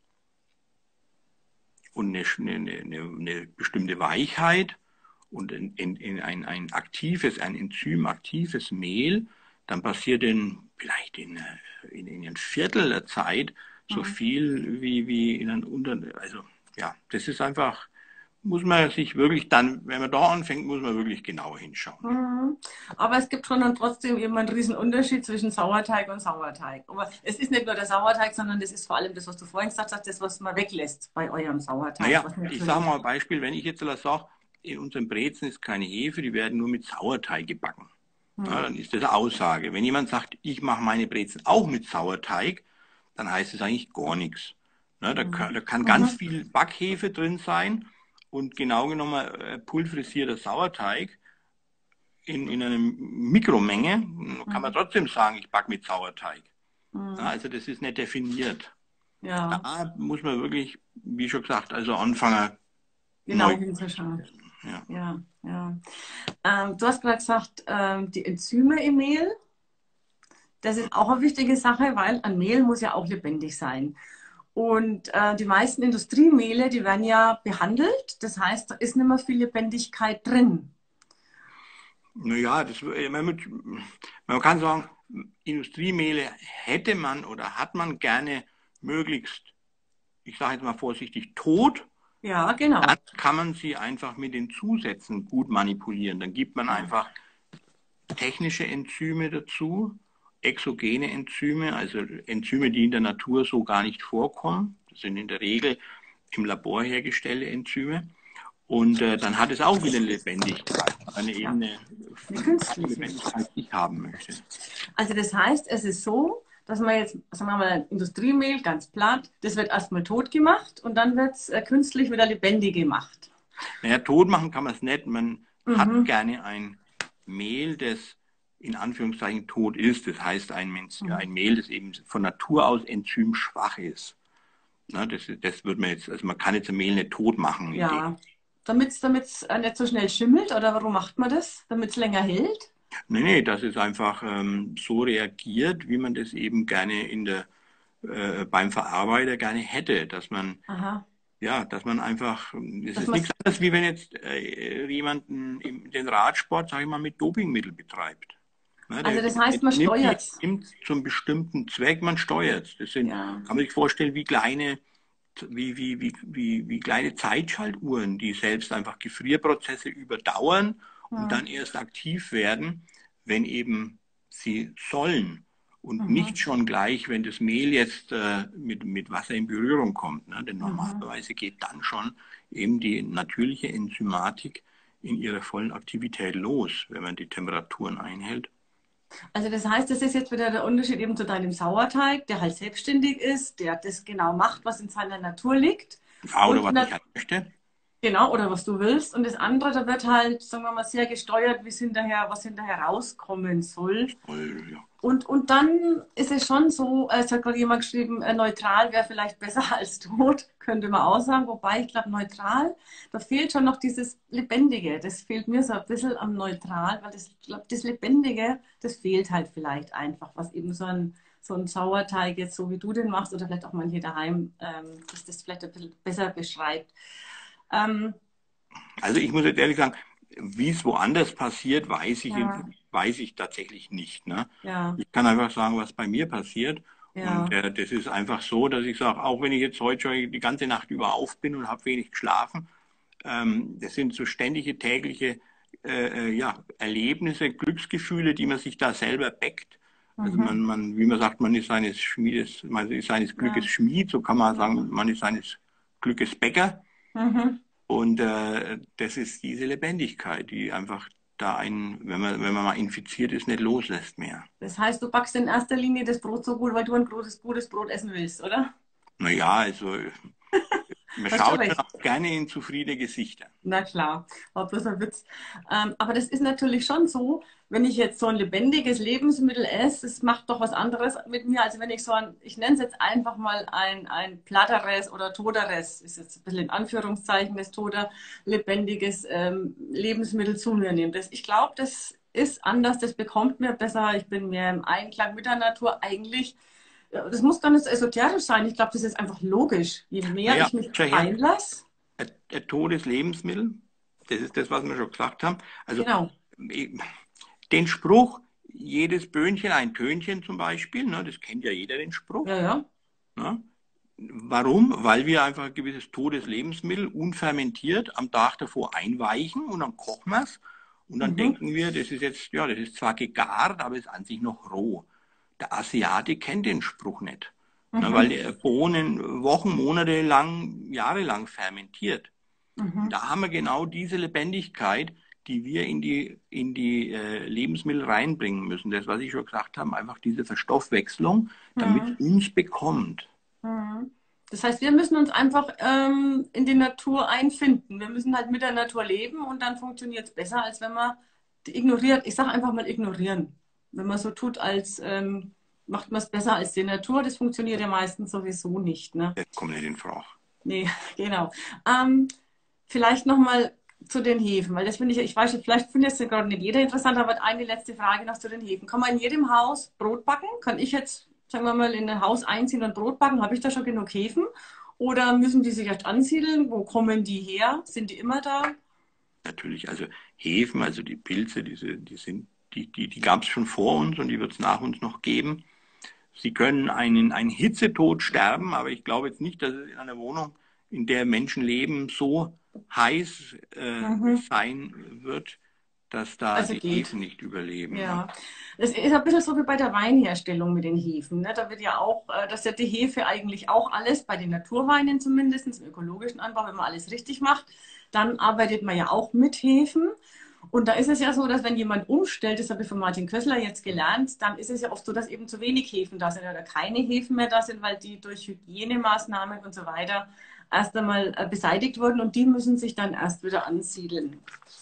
und eine, eine, eine, eine bestimmte Weichheit und in, in, in ein, ein aktives, ein enzymaktives Mehl, dann passiert in vielleicht in, in, in ein Viertel der Zeit so mhm. viel wie, wie in einem Unter... Also ja, das ist einfach, muss man sich wirklich dann, wenn man da anfängt, muss man wirklich genauer hinschauen. Mhm. Aber es gibt schon dann trotzdem eben einen riesen Unterschied zwischen Sauerteig und Sauerteig. Aber es ist nicht nur der Sauerteig, sondern das ist vor allem das, was du vorhin gesagt hast, das, was man weglässt bei eurem Sauerteig. Naja, Was ich sage natürlich. mal ein Beispiel, wenn ich jetzt sage, in unseren Brezen ist keine Hefe, die werden nur mit Sauerteig gebacken. Ja, Hm. dann ist das eine Aussage. Wenn jemand sagt, ich mache meine Brezen auch mit Sauerteig, dann heißt es eigentlich gar nichts. Ne, da, kann, da kann ganz Mhm. viel Backhefe drin sein und genau genommen äh, pulverisierter Sauerteig in, in einer Mikromenge, kann man Mhm. trotzdem sagen, ich backe mit Sauerteig. Ja, Mhm. also das ist nicht definiert. Ja, Da muss man wirklich, wie schon gesagt, also anfangen, neu genau hinzuschauen. werden. Ja. Ja, ja. Ähm, du hast gerade gesagt, ähm, die Enzyme im Mehl, das ist auch eine wichtige Sache, weil ein Mehl muss ja auch lebendig sein. Und äh, die meisten Industriemehle, die werden ja behandelt. Das heißt, da ist nicht mehr viel Lebendigkeit drin. Naja, das, man, man kann sagen, Industriemehle hätte man oder hat man gerne möglichst, ich sage jetzt mal vorsichtig, tot. Ja, Dann genau. kann man sie einfach mit den Zusätzen gut manipulieren. Dann gibt man Ja. einfach technische Enzyme dazu, exogene Enzyme, also Enzyme, die in der Natur so gar nicht vorkommen. Das sind in der Regel im Labor hergestellte Enzyme. Und äh, dann hat es auch wieder Lebendigkeit, eine Ja, eben eine eine künstliche. Lebendigkeit, die ich haben möchte. Also das heißt, es ist so, dass man jetzt, sagen wir mal, ein Industriemehl, ganz platt, das wird erstmal tot gemacht und dann wird es äh, künstlich wieder lebendig gemacht. Naja, tot machen kann man es nicht. Man hat Mhm. gerne ein Mehl, das in Anführungszeichen tot ist. Das heißt ein, Mhm. ein Mehl, das eben von Natur aus enzymschwach ist. Na, das, das wird man jetzt, also man kann jetzt ein Mehl nicht tot machen in dem. Ja, damit es damit's, äh, nicht so schnell schimmelt oder warum macht man das? Damit es länger hält? Nee, nee, dass es einfach ähm, so reagiert, wie man das eben gerne in der, äh, beim Verarbeiter gerne hätte, dass man, Aha. ja, dass man einfach, es Dass ist man, nichts anderes, wie wenn jetzt äh, jemanden im, den Radsport, sag ich mal, mit Dopingmittel betreibt. Ne, also der, das der heißt, man nimmt die steuert's. nimmt zum bestimmten Zweck, man steuert. Das sind, Ja. kann man sich vorstellen, wie kleine, wie, wie, wie, wie, wie kleine Zeitschaltuhren, die selbst einfach Gefrierprozesse überdauern und Hm. dann erst aktiv werden, wenn eben sie sollen. Und Mhm. nicht schon gleich, wenn das Mehl jetzt äh, mit, mit Wasser in Berührung kommt. Ne? Denn Mhm. normalerweise geht dann schon eben die natürliche Enzymatik in ihrer vollen Aktivität los, wenn man die Temperaturen einhält. Also das heißt, das ist jetzt wieder der Unterschied eben zu deinem Sauerteig, der halt selbstständig ist, der das genau macht, was in seiner Natur liegt. Ja, oder Und was na, ich halt möchte. genau, oder was du willst. Und das andere, da wird halt, sagen wir mal, sehr gesteuert, wie es hinterher, was hinterher rauskommen soll. Voll, ja. Und, und dann ist es schon so, äh, es hat gerade jemand geschrieben, äh, neutral wäre vielleicht besser als tot, könnte man auch sagen. Wobei, ich glaube, neutral, da fehlt schon noch dieses Lebendige. Das fehlt mir so ein bisschen am Neutral, weil das, ich glaube, das Lebendige, das fehlt halt vielleicht einfach, was eben so ein, so ein Sauerteig jetzt, so wie du den machst, oder vielleicht auch manche daheim, ähm, dass das vielleicht ein bisschen besser beschreibt. Ähm, Also ich muss jetzt ehrlich sagen, wie es woanders passiert, weiß ich, ja, weiß ich tatsächlich nicht. Ne? ja, Ich kann einfach sagen, was bei mir passiert. Und ja. äh, das ist einfach so, dass ich sage, auch wenn ich jetzt heute schon die ganze Nacht über auf bin und habe wenig geschlafen, ähm, das sind so ständige tägliche äh, äh, ja, Erlebnisse, Glücksgefühle, die man sich da selber bäckt. Also man, Mhm, man, wie man sagt, man ist seines Schmiedes, man ist seines Glückes ja. Schmied, so kann man sagen, Mhm, man ist seines Glückes Bäcker. mhm. Und äh, das ist diese Lebendigkeit, die einfach da einen, wenn man, wenn man mal infiziert ist, nicht loslässt mehr. Das heißt, du backst in erster Linie das Brot so gut, weil du ein gutes, gutes Brot essen willst, oder? Naja, also man Hast schon schaut schon recht. auch gerne in zufriedene Gesichter. Na klar, war bloß ein Witz. Ähm, aber das ist natürlich schon so, wenn ich jetzt so ein lebendiges Lebensmittel esse, es macht doch was anderes mit mir, als wenn ich so ein, ich nenne es jetzt einfach mal ein, ein platteres oder toteres, ist jetzt ein bisschen in Anführungszeichen das toter, lebendiges ähm, Lebensmittel zu mir nehme. Das, ich glaube, das ist anders, das bekommt mir besser, ich bin mehr im Einklang mit der Natur eigentlich. Ja, das muss gar nicht so esoterisch sein. Ich glaube, das ist einfach logisch. Je mehr Naja, ich mich schau her, einlasse, ein, ein totes Lebensmittel, das ist das, was wir schon gesagt haben. Also genau. den Spruch, jedes Böhnchen ein Tönchen zum Beispiel, ne, das kennt ja jeder den Ja, Spruch. ja. Ne? Warum? Weil wir einfach ein gewisses totes Lebensmittel unfermentiert am Tag davor einweichen und dann kochen wir es und dann Mhm. denken wir, das ist jetzt, ja, das ist zwar gegart, aber ist an sich noch roh. Der Asiate kennt den Spruch nicht, ne, weil Mhm. der Bohnen Wochen, Monate lang, Jahre lang fermentiert. Und Mhm. da haben wir genau diese Lebendigkeit, die wir in die, in die äh, Lebensmittel reinbringen müssen. Das, was ich schon gesagt habe, einfach diese Verstoffwechslung, damit es Mhm. uns bekommt. Mhm. Das heißt, wir müssen uns einfach ähm, in die Natur einfinden. Wir müssen halt mit der Natur leben und dann funktioniert es besser, als wenn man die ignoriert. Ich sage einfach mal ignorieren. Wenn man so tut, als ähm, macht man es besser als die Natur, das funktioniert ja meistens sowieso nicht. Ne? Das kommt nicht in Frage. Nee, genau. Ähm, vielleicht nochmal zu den Hefen, weil das finde ich, ich weiß nicht, vielleicht findet es ja gerade nicht jeder interessant, aber eine letzte Frage noch zu den Hefen. Kann man in jedem Haus Brot backen? Kann ich jetzt, sagen wir mal, in ein Haus einziehen und Brot backen? Habe ich da schon genug Hefen? Oder müssen die sich erst ansiedeln? Wo kommen die her? Sind die immer da? Natürlich, also Hefen, also die Pilze, diese, die sind, die, die, die gab es schon vor uns und die wird es nach uns noch geben. Sie können einen, einen Hitzetod sterben, aber ich glaube jetzt nicht, dass es in einer Wohnung, in der Menschen leben, so heiß äh, Mhm. sein wird, dass da Also die geht. Hefen nicht überleben. Ne? Ja, es ist ein bisschen so wie bei der Weinherstellung mit den Hefen. Ne? Da wird ja auch, äh, dass ja die Hefe eigentlich auch alles, bei den Naturweinen zumindest, im ökologischen Anbau, wenn man alles richtig macht, dann arbeitet man ja auch mit Hefen. Und da ist es ja so, dass wenn jemand umstellt, das habe ich von Martin Kössler jetzt gelernt, dann ist es ja oft so, dass eben zu wenig Hefen da sind oder keine Hefen mehr da sind, weil die durch Hygienemaßnahmen und so weiter erst einmal äh, beseitigt wurden und die müssen sich dann erst wieder ansiedeln.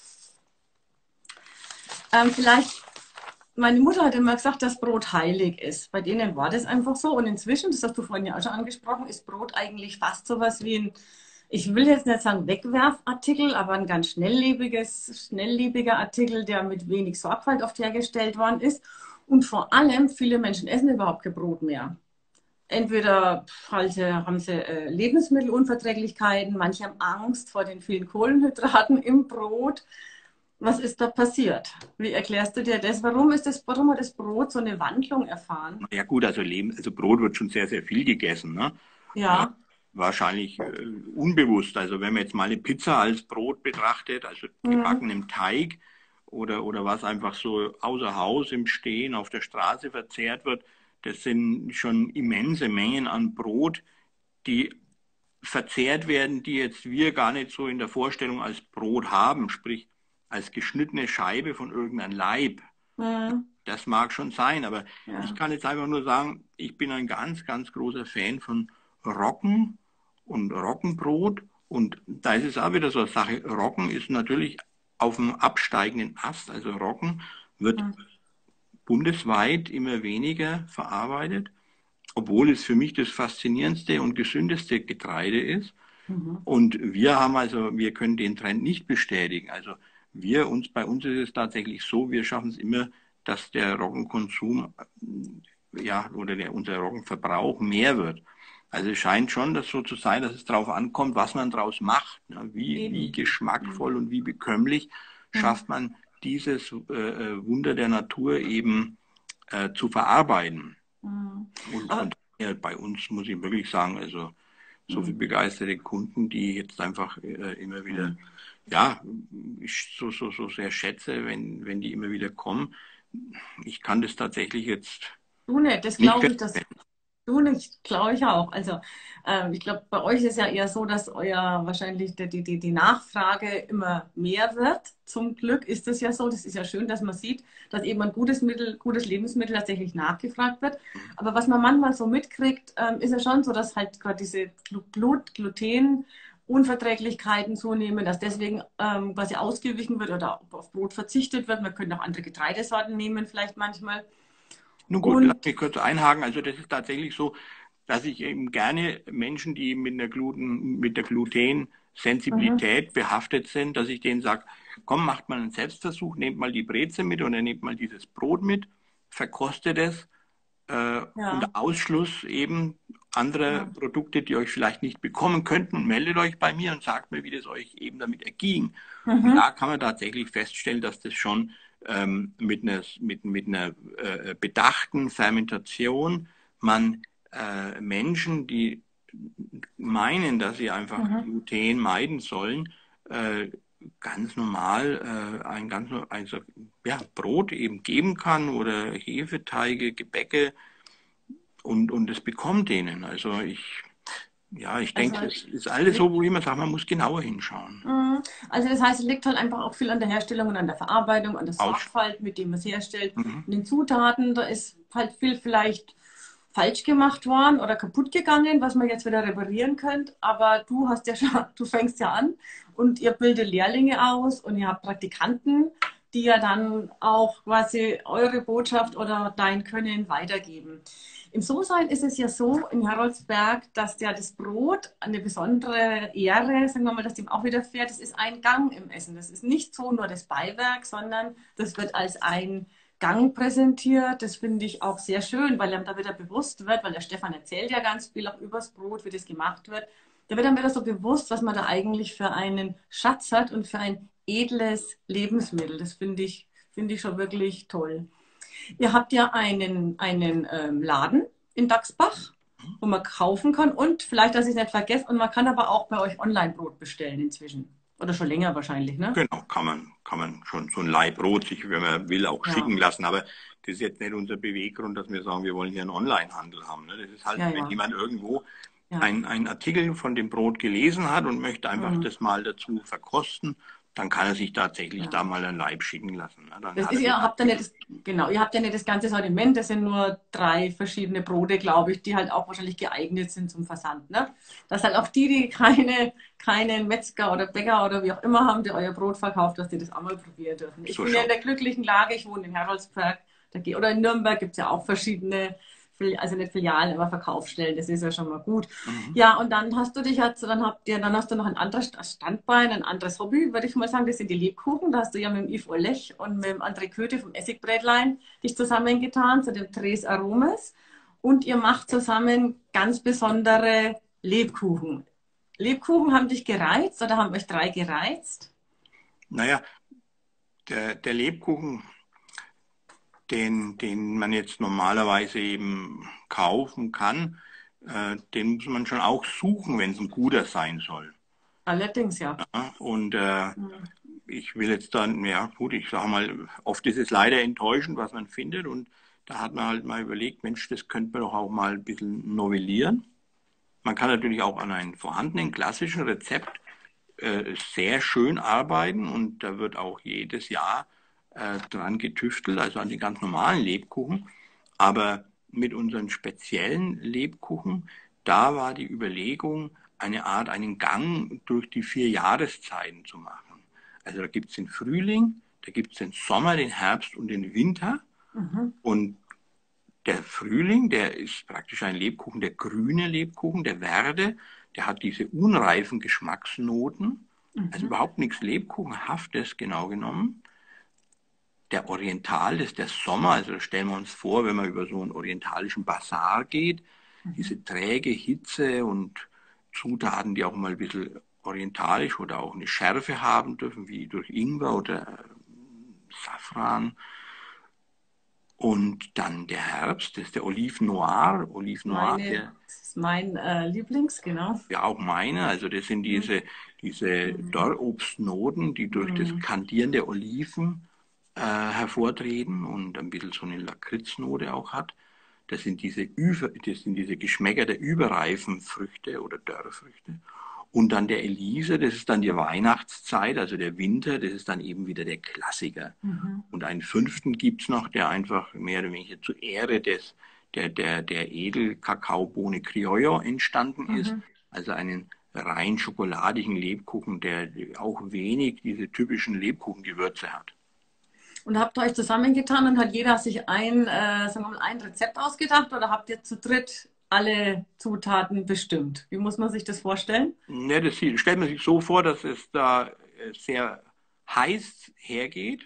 Ähm, vielleicht meine Mutter hat immer gesagt, dass Brot heilig ist. Bei denen war das einfach so. Und inzwischen, das hast du vorhin ja auch schon angesprochen, ist Brot eigentlich fast sowas wie ein, ich will jetzt nicht sagen Wegwerfartikel, aber ein ganz schnelllebiges, schnelllebiger Artikel, der mit wenig Sorgfalt oft hergestellt worden ist. Und vor allem, viele Menschen essen überhaupt kein Brot mehr. Entweder halt, äh, haben sie äh, Lebensmittelunverträglichkeiten, manche haben Angst vor den vielen Kohlenhydraten im Brot. Was ist da passiert? Wie erklärst du dir das? Warum ist das, warum hat das Brot so eine Wandlung erfahren? Ja gut, also Leben, also Brot wird schon sehr, sehr viel gegessen, ne? Äh, Ja. wahrscheinlich äh, unbewusst. Also wenn man jetzt mal eine Pizza als Brot betrachtet, also Mhm. gebacken im Teig oder, oder was einfach so außer Haus im Stehen auf der Straße verzehrt wird, das sind schon immense Mengen an Brot, die verzehrt werden, die jetzt wir gar nicht so in der Vorstellung als Brot haben, sprich als geschnittene Scheibe von irgendeinem Leib. Mhm. Das mag schon sein, aber ich Ja. kann jetzt einfach nur sagen, ich bin ein ganz, ganz großer Fan von Roggen und Roggenbrot. Und da ist es auch wieder so eine Sache. Roggen ist natürlich auf dem absteigenden Ast. Also Roggen wird Mhm. bundesweit immer weniger verarbeitet, obwohl es für mich das faszinierendste und gesündeste Getreide ist. Mhm. Und wir haben also, wir können den Trend nicht bestätigen. Also wir uns, bei uns ist es tatsächlich so, wir schaffen es immer, dass der Roggenkonsum, äh, ja, oder der, unser Roggenverbrauch mehr wird. Also es scheint schon das so zu sein, dass es darauf ankommt, was man daraus macht. Ne? Wie, wie Eben. Mhm. geschmackvoll und wie bekömmlich Mhm. schafft man dieses äh, äh, Wunder der Natur eben äh, zu verarbeiten. Mhm. Und von Aber daher bei uns muss ich wirklich sagen, also so viele mhm. begeisterte Kunden, die ich jetzt einfach äh, immer wieder, Mhm. ja, ich so, so, so sehr schätze, wenn, wenn die immer wieder kommen. Ich kann das tatsächlich jetzt Du nicht, das nicht glaube ich, das feststellen. du nicht, glaube ich auch. Also ähm, ich glaube, bei euch ist ja eher so, dass euer wahrscheinlich die, die, die die Nachfrage immer mehr wird. Zum Glück ist es ja so. Das ist ja schön, dass man sieht, dass eben ein gutes Mittel, gutes Lebensmittel tatsächlich nachgefragt wird. Aber was man manchmal so mitkriegt, ähm, ist ja schon so, dass halt gerade diese Glut, Gluten Unverträglichkeiten zunehmen, dass deswegen ähm, quasi ausgewichen wird oder auf Brot verzichtet wird. Man könnte auch andere Getreidesorten nehmen, vielleicht manchmal. Nun gut, lass Und mich kurz einhaken. Also das ist tatsächlich so, dass ich eben gerne Menschen, die mit der Gluten, mit der mhm, Glutensensibilität behaftet sind, dass ich denen sage, komm, macht mal einen Selbstversuch, nehmt mal die Breze mit oder nehmt mal dieses Brot mit, verkostet es äh, unter ja, Ausschluss eben anderer ja. Produkte, die euch vielleicht nicht bekommen könnten und meldet euch bei mir und sagt mir, wie das euch eben damit erging. Und Mhm. da kann man tatsächlich feststellen, dass das schon ähm, mit einer, mit, mit einer äh, bedachten Fermentation man äh, Menschen, die meinen, dass sie einfach Mhm. Gluten meiden sollen, äh, ganz normal äh, ein ganz also, ja, Brot eben geben kann oder Hefeteige, Gebäcke und, und es bekommt denen. Also ich, ja, ich Also denke, es es ist alles so, liegt, wo ich immer sage, man muss genauer hinschauen. mhm. Also das heißt, es liegt halt einfach auch viel an der Herstellung und an der Verarbeitung, an der Aus. Sorgfalt, mit dem man es herstellt. Mhm. Und den Zutaten, da ist halt viel vielleicht falsch gemacht worden oder kaputt gegangen, was man jetzt wieder reparieren könnte. Aber du hast ja schon, du fängst ja an und ihr bildet Lehrlinge aus und ihr habt Praktikanten, die ja dann auch quasi eure Botschaft oder dein Können weitergeben. Im So-Sein ist es ja so in Haroldsberg, dass ja das Brot eine besondere Ehre, sagen wir mal, dass dem auch widerfährt. Das ist ein Gang im Essen. Das ist nicht so nur das Beiwerk, sondern das wird als ein Gang präsentiert. Das finde ich auch sehr schön, weil einem da wieder bewusst wird, weil der Stefan erzählt ja ganz viel auch übers Brot, wie das gemacht wird. Da wird dann wieder so bewusst, was man da eigentlich für einen Schatz hat und für ein edles Lebensmittel. Das finde ich, finde ich schon wirklich toll. Ihr habt ja einen, einen ähm, Laden in Dachsbach, wo man kaufen kann und vielleicht, dass ich es nicht vergesse, und man kann aber auch bei euch Online-Brot bestellen inzwischen. Oder schon länger wahrscheinlich, ne? Genau, kann man, kann man schon so ein Laib Brot sich, wenn man will, auch Ja, schicken lassen. Aber das ist jetzt nicht unser Beweggrund, dass wir sagen, wir wollen hier einen Online-Handel haben. Ne? Das ist halt, ja, wenn ja, jemand irgendwo ja. ein, ein Artikel von dem Brot gelesen hat und möchte einfach Mhm. das mal dazu verkosten, dann kann er sich tatsächlich Ja. da mal ein Laib schicken lassen. Ne? Dann Das hat ist, er das ihr habt ja nicht Artikel. das, genau, ihr habt ja nicht das ganze Sortiment, das sind nur drei verschiedene Brote, glaube ich, die halt auch wahrscheinlich geeignet sind zum Versand, ne? Dass halt auch die, die keine, keinen Metzger oder Bäcker oder wie auch immer haben, der euer Brot verkauft, dass die das auch mal probieren dürfen. Ich So bin ja in schaut. der glücklichen Lage, ich wohne in Heroldsberg, da, ge- oder in Nürnberg gibt es ja auch verschiedene also nicht Filialen, aber Verkaufsstellen. Das ist ja schon mal gut. Mhm. Ja, und dann hast du dich jetzt, dann habt ihr, dann hast du noch ein anderes Standbein, ein anderes Hobby, würde ich mal sagen, das sind die Lebkuchen. Da hast du ja mit dem Yves Olech und mit dem André Köthe vom Essigbrätlein dich zusammengetan zu dem Tres Aromes. Und ihr macht zusammen ganz besondere Lebkuchen. Lebkuchen haben dich gereizt oder haben euch drei gereizt? Naja, der, der Lebkuchen, den, den man jetzt normalerweise eben kaufen kann, äh, den muss man schon auch suchen, wenn es ein guter sein soll. Allerdings, ja. Ja, und äh, Mhm. ich will jetzt dann, ja gut, ich sage mal, oft ist es leider enttäuschend, was man findet. Und da hat man halt mal überlegt, Mensch, das könnte man doch auch mal ein bisschen novellieren. Man kann natürlich auch an einem vorhandenen klassischen Rezept äh, sehr schön arbeiten und da wird auch jedes Jahr äh, dran getüftelt, also an den ganz normalen Lebkuchen. Aber mit unseren speziellen Lebkuchen, da war die Überlegung, eine Art, einen Gang durch die vier Jahreszeiten zu machen. Also da gibt es den Frühling, da gibt es den Sommer, den Herbst und den Winter. Mhm. Und der Frühling, der ist praktisch ein Lebkuchen, der grüne Lebkuchen, der Verde, der hat diese unreifen Geschmacksnoten, also Mhm. überhaupt nichts Lebkuchenhaftes genau genommen. Der Oriental, das ist der Sommer, also da stellen wir uns vor, wenn man über so einen orientalischen Basar geht, Mhm. diese träge Hitze und Zutaten, die auch mal ein bisschen orientalisch oder auch eine Schärfe haben dürfen, wie durch Ingwer oder Safran. Und dann der Herbst, das ist der Olive Noir. Olive Noir, Meine, der das ist mein äh, Lieblings, genau. ja auch meine, also das sind Mhm. diese, diese Mhm. Dorrobstnoten, die durch das Mhm. Kandieren der Oliven äh, hervortreten und ein bisschen so eine Lakritznote auch hat. Das sind diese, Über, das sind diese Geschmäcker der überreifen Früchte oder Dörrfrüchte. Und dann der Elise, das ist dann die Weihnachtszeit, also der Winter, das ist dann eben wieder der Klassiker. Mhm. Und einen fünften gibt es noch, der einfach mehr oder weniger zur Ehre des, der, der, der Edelkakaobohne Criollo entstanden ist. Mhm. Also einen rein schokoladigen Lebkuchen, der auch wenig diese typischen Lebkuchengewürze hat. Und habt ihr euch zusammengetan und hat jeder sich ein, äh, sagen wir mal, ein Rezept ausgedacht oder habt ihr zu dritt alle Zutaten bestimmt? Wie muss man sich das vorstellen? Ne, das stellt man sich so vor, dass es da äh, sehr heiß hergeht.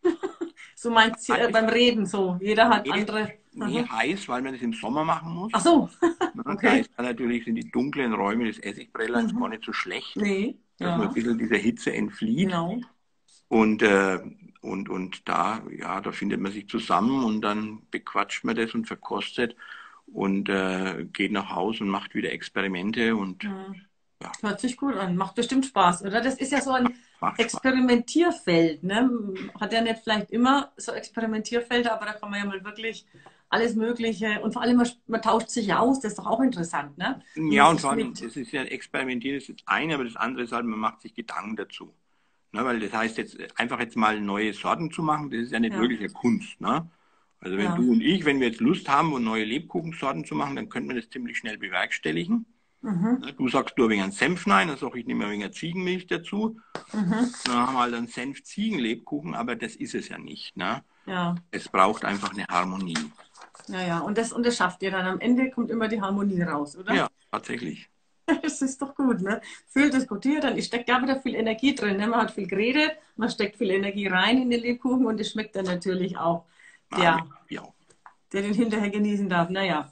So meint ihr äh, Heiß, beim Reden so. Jeder hat nee, andere. nee, Mhm. heiß, weil man das im Sommer machen muss. Ach so, Na, da okay. ist dann natürlich, sind die dunklen Räume des Essigbrätleins gar Mhm. nicht so schlecht, Nee, dass man ein ja, bisschen dieser Hitze entflieht. genau. Und, äh, und, und da, ja, da findet man sich zusammen und dann bequatscht man das und verkostet und äh, geht nach Hause und macht wieder Experimente und Mhm. ja, Hört sich gut an. Macht bestimmt Spaß, oder? Das ist ja so ein macht Spaß. Experimentierfeld, ne? Hat ja nicht vielleicht immer so Experimentierfelder, aber da kann man ja mal wirklich alles Mögliche und vor allem, man, man tauscht sich aus, das ist doch auch interessant, ne? Wenn man Ja, und vor sich allem, mit, das ist ja experimentieren, das ist das eine, aber das andere ist halt, man macht sich Gedanken dazu. Ne, weil das heißt jetzt, einfach jetzt mal neue Sorten zu machen, das ist ja nicht ja, wirklich eine Kunst. Ne? Also wenn ja, du und ich, wenn wir jetzt Lust haben, um neue Lebkuchensorten zu machen, dann könnten wir das ziemlich schnell bewerkstelligen. mhm, Ne, du sagst nur wegen ein Senf nein, dann sage ich nehme ein wenig Ziegenmilch dazu. mhm, Dann haben wir halt einen Senf-Ziegen-Lebkuchen, aber das ist es ja nicht. Ne? ja, Es braucht einfach eine Harmonie. ja, ja. Und das, und das schafft ihr dann. Am Ende kommt immer die Harmonie raus, oder? Ja, tatsächlich. Das ist doch gut, ne? Viel diskutiert, dann steckt da wieder viel Energie drin. Ne? Man hat viel geredet, man steckt viel Energie rein in den Lebkuchen und es schmeckt dann natürlich auch Ah, der, ja. der den hinterher genießen darf. Naja,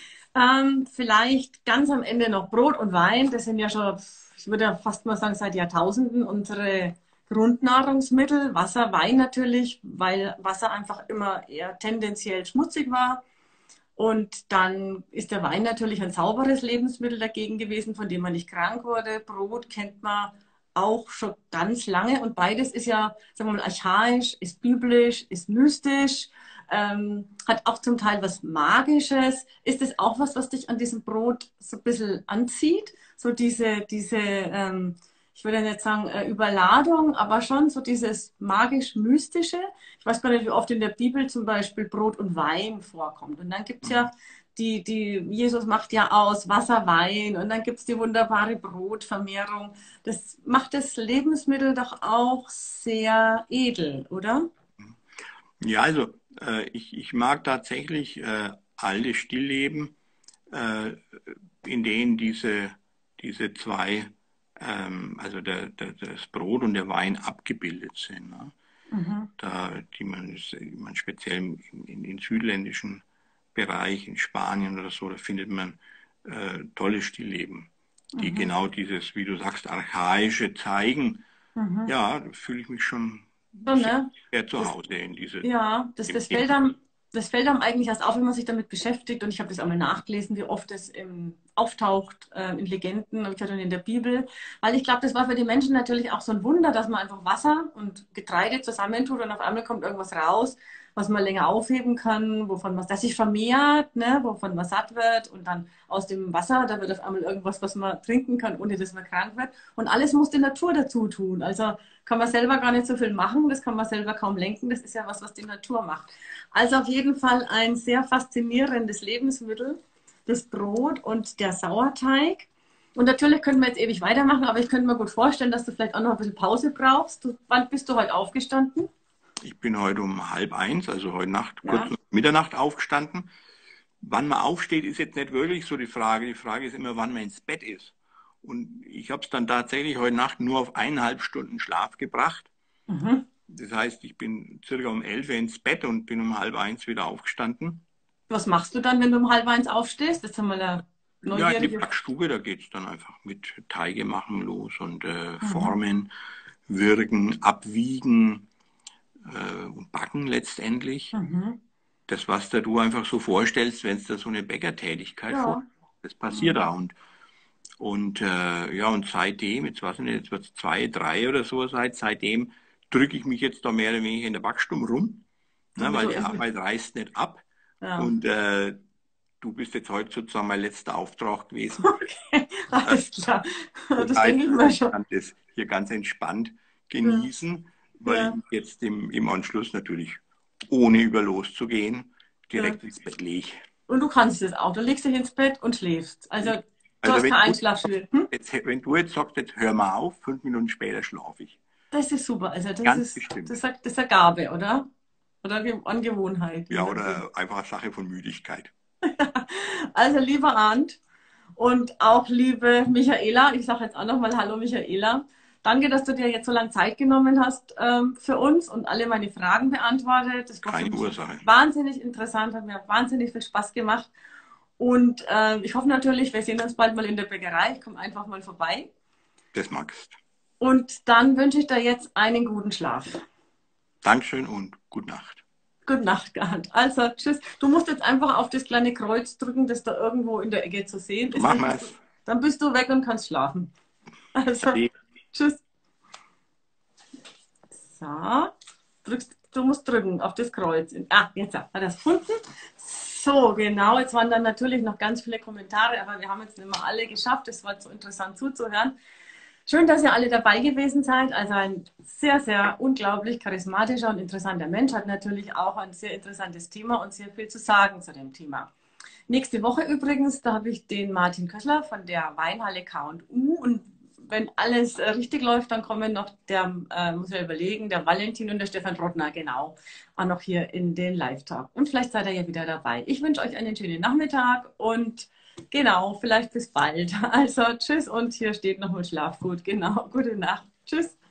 ähm, vielleicht ganz am Ende noch Brot und Wein. Das sind ja schon, ich würde ja fast mal sagen, seit Jahrtausenden unsere Grundnahrungsmittel. Wasser, Wein natürlich, weil Wasser einfach immer eher tendenziell schmutzig war. Und dann ist der Wein natürlich ein sauberes Lebensmittel dagegen gewesen, von dem man nicht krank wurde. Brot kennt man auch schon ganz lange. Und beides ist ja, sagen wir mal, archaisch, ist biblisch, ist mystisch, ähm, hat auch zum Teil was Magisches. Ist das auch was, was dich an diesem Brot so ein bisschen anzieht? So diese, diese, ähm, ich würde nicht sagen äh, Überladung, aber schon so dieses magisch-mystische. Ich weiß gar nicht, wie oft in der Bibel zum Beispiel Brot und Wein vorkommt. Und dann gibt es ja Mhm. die, die, Jesus macht ja aus Wasser, Wein und dann gibt es die wunderbare Brotvermehrung. Das macht das Lebensmittel doch auch sehr edel, oder? Ja, also äh, ich, ich mag tatsächlich äh, alte Stillleben, äh, in denen diese, diese zwei, ähm, also der, der, das Brot und der Wein abgebildet sind. Ne? Mhm. Da, die man, man speziell in, in, in südländischen Bereich, in Spanien oder so, da findet man äh, tolle Stillleben, die Mhm. genau dieses, wie du sagst, Archaische zeigen. Mhm. Ja, da fühle ich mich schon So, sehr, ne? sehr zu Das, Hause in diese, ja, das, dem das fällt Thema. einem, das fällt einem eigentlich erst auf, wenn man sich damit beschäftigt. Und ich habe das einmal nachgelesen, wie oft es im, auftaucht äh, in Legenden und in der Bibel. Weil ich glaube, das war für die Menschen natürlich auch so ein Wunder, dass man einfach Wasser und Getreide zusammentut und auf einmal kommt irgendwas raus, was man länger aufheben kann, wovon was, das sich vermehrt, ne, wovon man satt wird. Und dann aus dem Wasser, da wird auf einmal irgendwas, was man trinken kann, ohne dass man krank wird. Und alles muss die Natur dazu tun. Also kann man selber gar nicht so viel machen, das kann man selber kaum lenken, das ist ja was, was die Natur macht. Also auf jeden Fall ein sehr faszinierendes Lebensmittel, das Brot und der Sauerteig. Und natürlich könnten wir jetzt ewig weitermachen, aber ich könnte mir gut vorstellen, dass du vielleicht auch noch ein bisschen Pause brauchst. Du, wann bist du heute aufgestanden? Ich bin heute um halb eins, also heute Nacht, kurz Ja. nach Mitternacht aufgestanden. Wann man aufsteht, ist jetzt nicht wirklich so die Frage. Die Frage ist immer, wann man ins Bett ist. Und ich habe es dann tatsächlich heute Nacht nur auf eineinhalb Stunden Schlaf gebracht. Mhm. Das heißt, ich bin circa um elf Uhr ins Bett und bin um halb eins wieder aufgestanden. Was machst du dann, wenn du um halb eins aufstehst? Das ist mal eine Ja, in die neugierige. Backstube, da geht es dann einfach mit Teige machen los und äh, Mhm. formen, würgen, abwiegen äh, und backen letztendlich. Mhm. Das, was da du einfach so vorstellst, wenn es da so eine Bäckertätigkeit Ja. vorstellst, das passiert da. Und, und äh, ja, und seitdem, jetzt weiß ich nicht, jetzt wird es zwei, drei oder so seit, seitdem drücke ich mich jetzt da mehr oder weniger in der Backstube rum, ne, Damit weil du die endlich. Arbeit reißt nicht ab. Ja. Und äh, du bist jetzt heute sozusagen mein letzter Auftrag gewesen. Okay, alles klar. Das Das heißt, denke ich mir ich schon. kann das hier ganz entspannt Ja. genießen, weil ich Ja. mich jetzt im, im Anschluss natürlich, ohne über loszugehen, Ja. direkt ins Bett lege. Und du kannst es auch. Du legst dich ins Bett und schläfst. Also du Also hast wenn kein du, Einschlafschwierigkeiten. Hm? jetzt, wenn du jetzt sagst, jetzt hör mal auf, fünf Minuten später schlafe ich. Das ist super. Also das Ganz ist, bestimmt. das ist, das ist eine Gabe, oder? Oder Ge- Angewohnheit, je Ja, nachdem. oder einfach eine Sache von Müdigkeit. Also lieber Arndt und auch liebe Michaela, ich sage jetzt auch nochmal Hallo Michaela. Danke, dass du dir jetzt so lange Zeit genommen hast ähm, für uns und alle meine Fragen beantwortet. Das war für Keine mich Ursache. wahnsinnig interessant, hat mir wahnsinnig viel Spaß gemacht. Und äh, ich hoffe natürlich, wir sehen uns bald mal in der Bäckerei. Ich komme einfach mal vorbei. Das magst. Und dann wünsche ich dir jetzt einen guten Schlaf. Dankeschön und gute Nacht. Gute Nacht, Gerd. Also, tschüss. Du musst jetzt einfach auf das kleine Kreuz drücken, das da irgendwo in der Ecke zu sehen So ist. machen Dann wir bist du, es. dann bist du weg und kannst schlafen. Also, Ade. tschüss. So, drückst, du musst drücken auf das Kreuz. Ah, jetzt hat er das gefunden. So, genau. Jetzt waren dann natürlich noch ganz viele Kommentare, aber wir haben jetzt nicht mehr alle geschafft. Es war so interessant zuzuhören. Schön, dass ihr alle dabei gewesen seid. Also ein sehr, sehr unglaublich charismatischer und interessanter Mensch, hat natürlich auch ein sehr interessantes Thema und sehr viel zu sagen zu dem Thema. Nächste Woche übrigens, da habe ich den Martin Kössler von der Weinhalle K und U und wenn alles äh, richtig läuft, dann kommen noch der, äh, muss ich überlegen, der Valentin und der Stefan Rottner, genau, auch noch hier in den Live-Talk. Und vielleicht seid ihr ja wieder dabei. Ich wünsche euch einen schönen Nachmittag und genau, vielleicht bis bald. Also tschüss und hier steht nochmal Schlaf gut. Genau, gute Nacht. Tschüss.